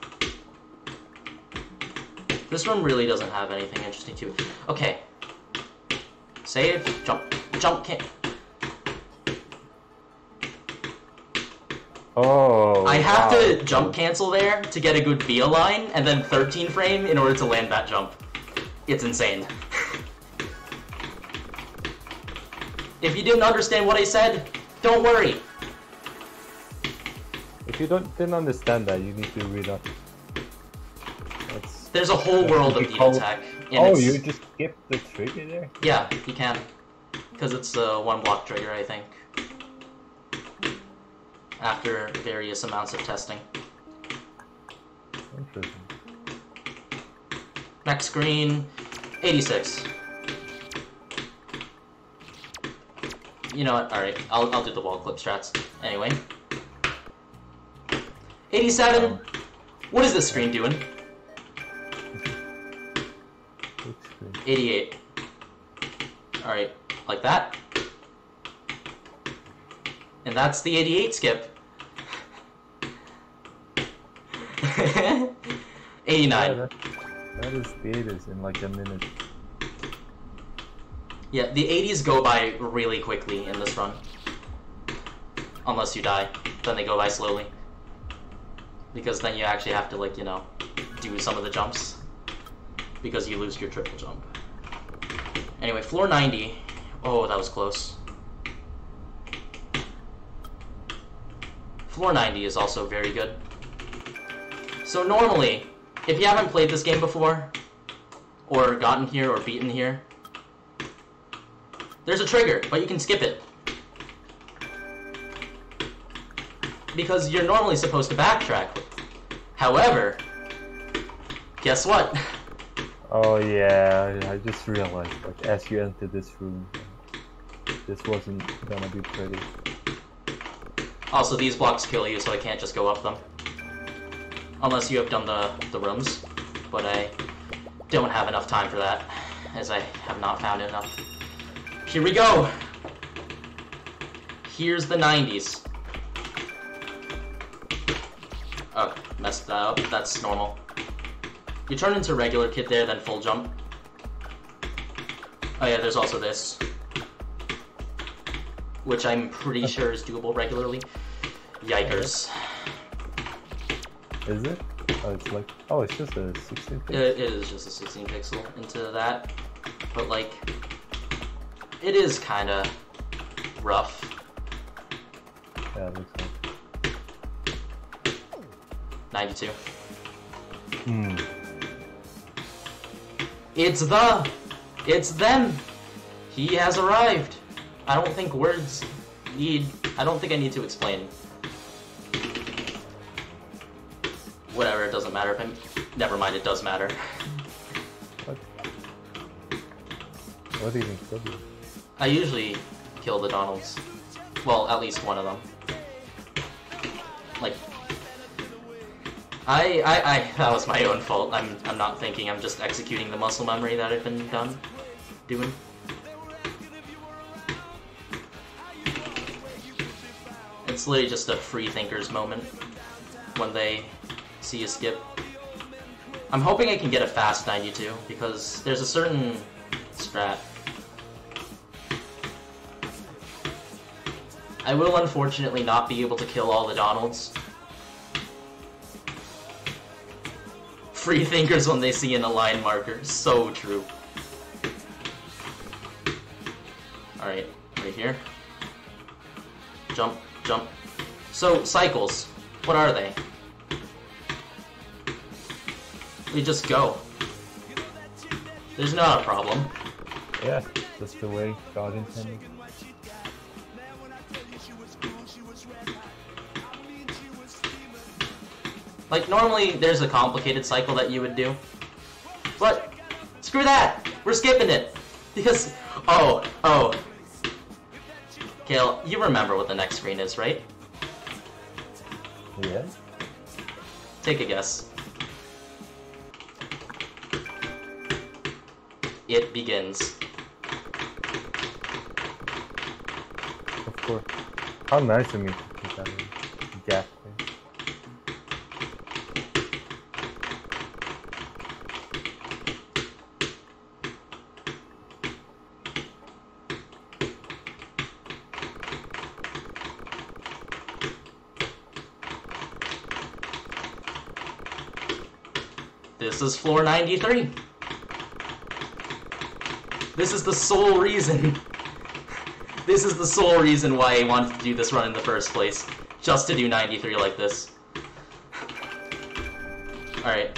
This one really doesn't have anything interesting to it. Okay. Save, jump, can't... Oh, I have to jump cancel there to get a good via line, and then 13 frame in order to land that jump. It's insane. If you didn't understand what I said, don't worry. If you didn't understand that, you need to read up. There's a whole world of Dino Tech. Oh, you just skipped the trigger there? Yeah, you can. Because it's a one block trigger, I think. After various amounts of testing. Interesting. Next screen, 86. You know what? Alright, I'll do the wall clip strats. Anyway. 87. What is this screen doing? 88. Alright, like that. And that's the 88 skip. 89. Yeah, that is the 80s in like a minute. Yeah, the 80s go by really quickly in this run. Unless you die. Then they go by slowly. Because then you actually have to, like, you know, do some of the jumps. Because you lose your triple jump. Anyway, floor 90. Oh, that was close. Floor 90 is also very good. So normally, if you haven't played this game before, or gotten here, or beaten here, there's a trigger, but you can skip it. because you're normally supposed to backtrack. However, guess what? Oh yeah, I just realized, like, as you enter this room, this wasn't gonna be pretty. Also, these blocks kill you, so I can't just go up them. Unless you have done the rooms, but I don't have enough time for that, as I have not found enough. Here we go! Here's the 90s. Oh, messed that up. That's normal. You turn into regular kid there, then full jump. Oh yeah, there's also this. Which I'm pretty sure is doable regularly. Yikers. Is it? Oh, it's like... Oh, it's just a 16 pixel. It is just a 16 pixel into that. But like... It is kinda... rough. Yeah, it looks like... 92. Hmm. It's them! He has arrived! I don't think words need... I don't think I need to explain. Whatever, it doesn't matter if I'm... Never mind, it does matter. What? What do you think so do? I usually kill the Donalds. Well, at least one of them. Like... that was my own fault. I'm not thinking, I'm just executing the muscle memory that I've been doing. It's literally just a free thinker's moment when they see a skip. I'm hoping I can get a fast 92 because there's a certain strat. I will unfortunately not be able to kill all the Donalds. Free thinkers when they see an align marker. So true. Alright, right here. Jump, jump. So, cycles. What are they? We just go. There's not a problem. Yeah, just the way God intended. Like, normally there's a complicated cycle that you would do. But, screw that! We're skipping it! Because, oh. Kale, you remember what the next screen is, right? Yeah? Take a guess. It begins. Of course. How nice of me to put that in. Gap thing. This is floor 93. This is the sole reason. This is the sole reason why I wanted to do this run in the first place. Just to do 93 like this. Alright.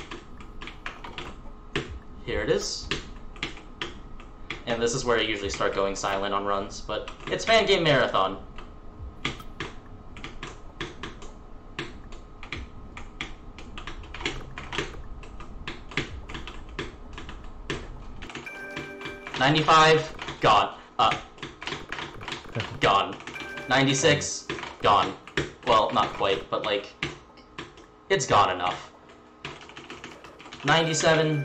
Here it is. And this is where I usually start going silent on runs, but it's Fangame Marathon. $95, gone. Gone. 96, gone. Well, not quite, but like, it's gone enough. 97,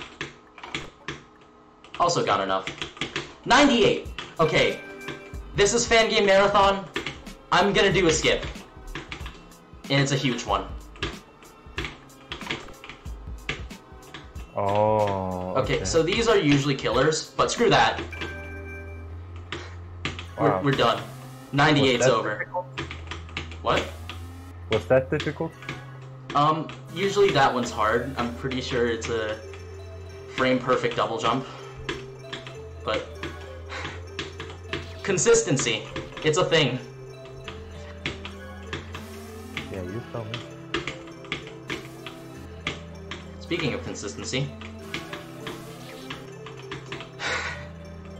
also gone enough. 98, okay. This is Fangame Marathon. I'm gonna do a skip. And it's a huge one. Oh. Okay, so these are usually killers, but screw that. Wow. We're done. 98's over. Difficult? What? Was that difficult? Usually that one's hard. I'm pretty sure it's a frame perfect double jump. But consistency, it's a thing. Yeah, you tell me. Speaking of consistency,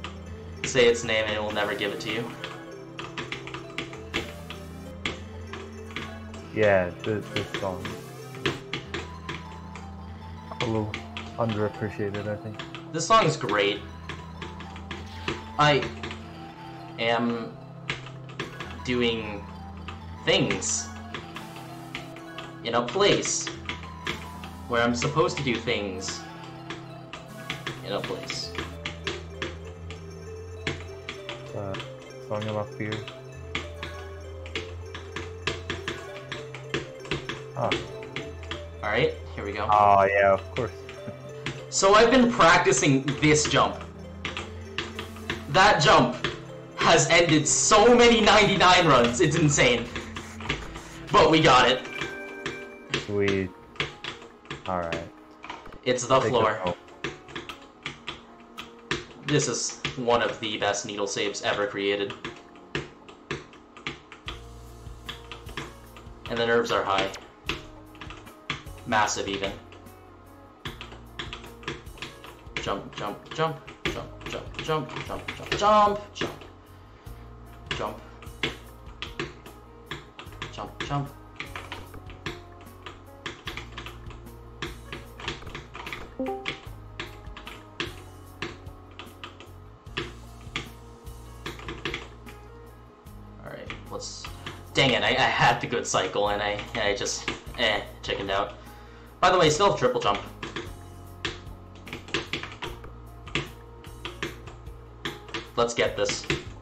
say its name and it will never give it to you. Yeah, this song a little underappreciated, I think. This song is great. I am doing things in a place where I'm supposed to do things in a place. Song about fear. Oh. Alright, here we go. Oh, yeah, of course. So I've been practicing this jump. That jump has ended so many 99 runs, it's insane. But we got it. Sweet. Alright. It's the floor. This is one of the best needle saves ever created. And the nerves are high. Massive even. Jump, jump, jump, jump, jump, jump, jump, jump, jump, jump. Jump. Jump, jump. Alright, let's... Dang it, I had the good cycle and I just, chickened out. By the way, still have triple jump. Let's get this.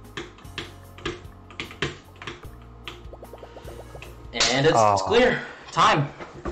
And it's clear. Time.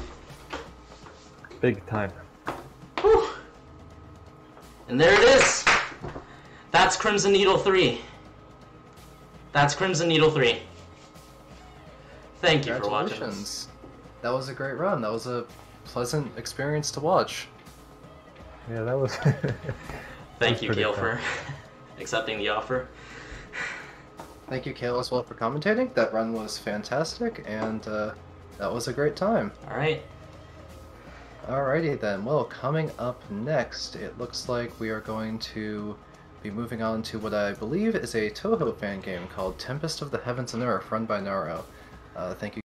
Big time. Whew. And there it is. That's Crimson Needle 3. That's Crimson Needle 3. Thank you for watching this. That was a great run. That was a pleasant experience to watch. Yeah, that was... Thank you, Kale, for accepting the offer. Thank you, Kale, as well, for commentating. That run was fantastic, and that was a great time. Alright. Alrighty then. Well, coming up next, it looks like we are going to be moving on to what I believe is a Toho fan game called Tempest of the Heavens and Earth, run by Naro. Thank you,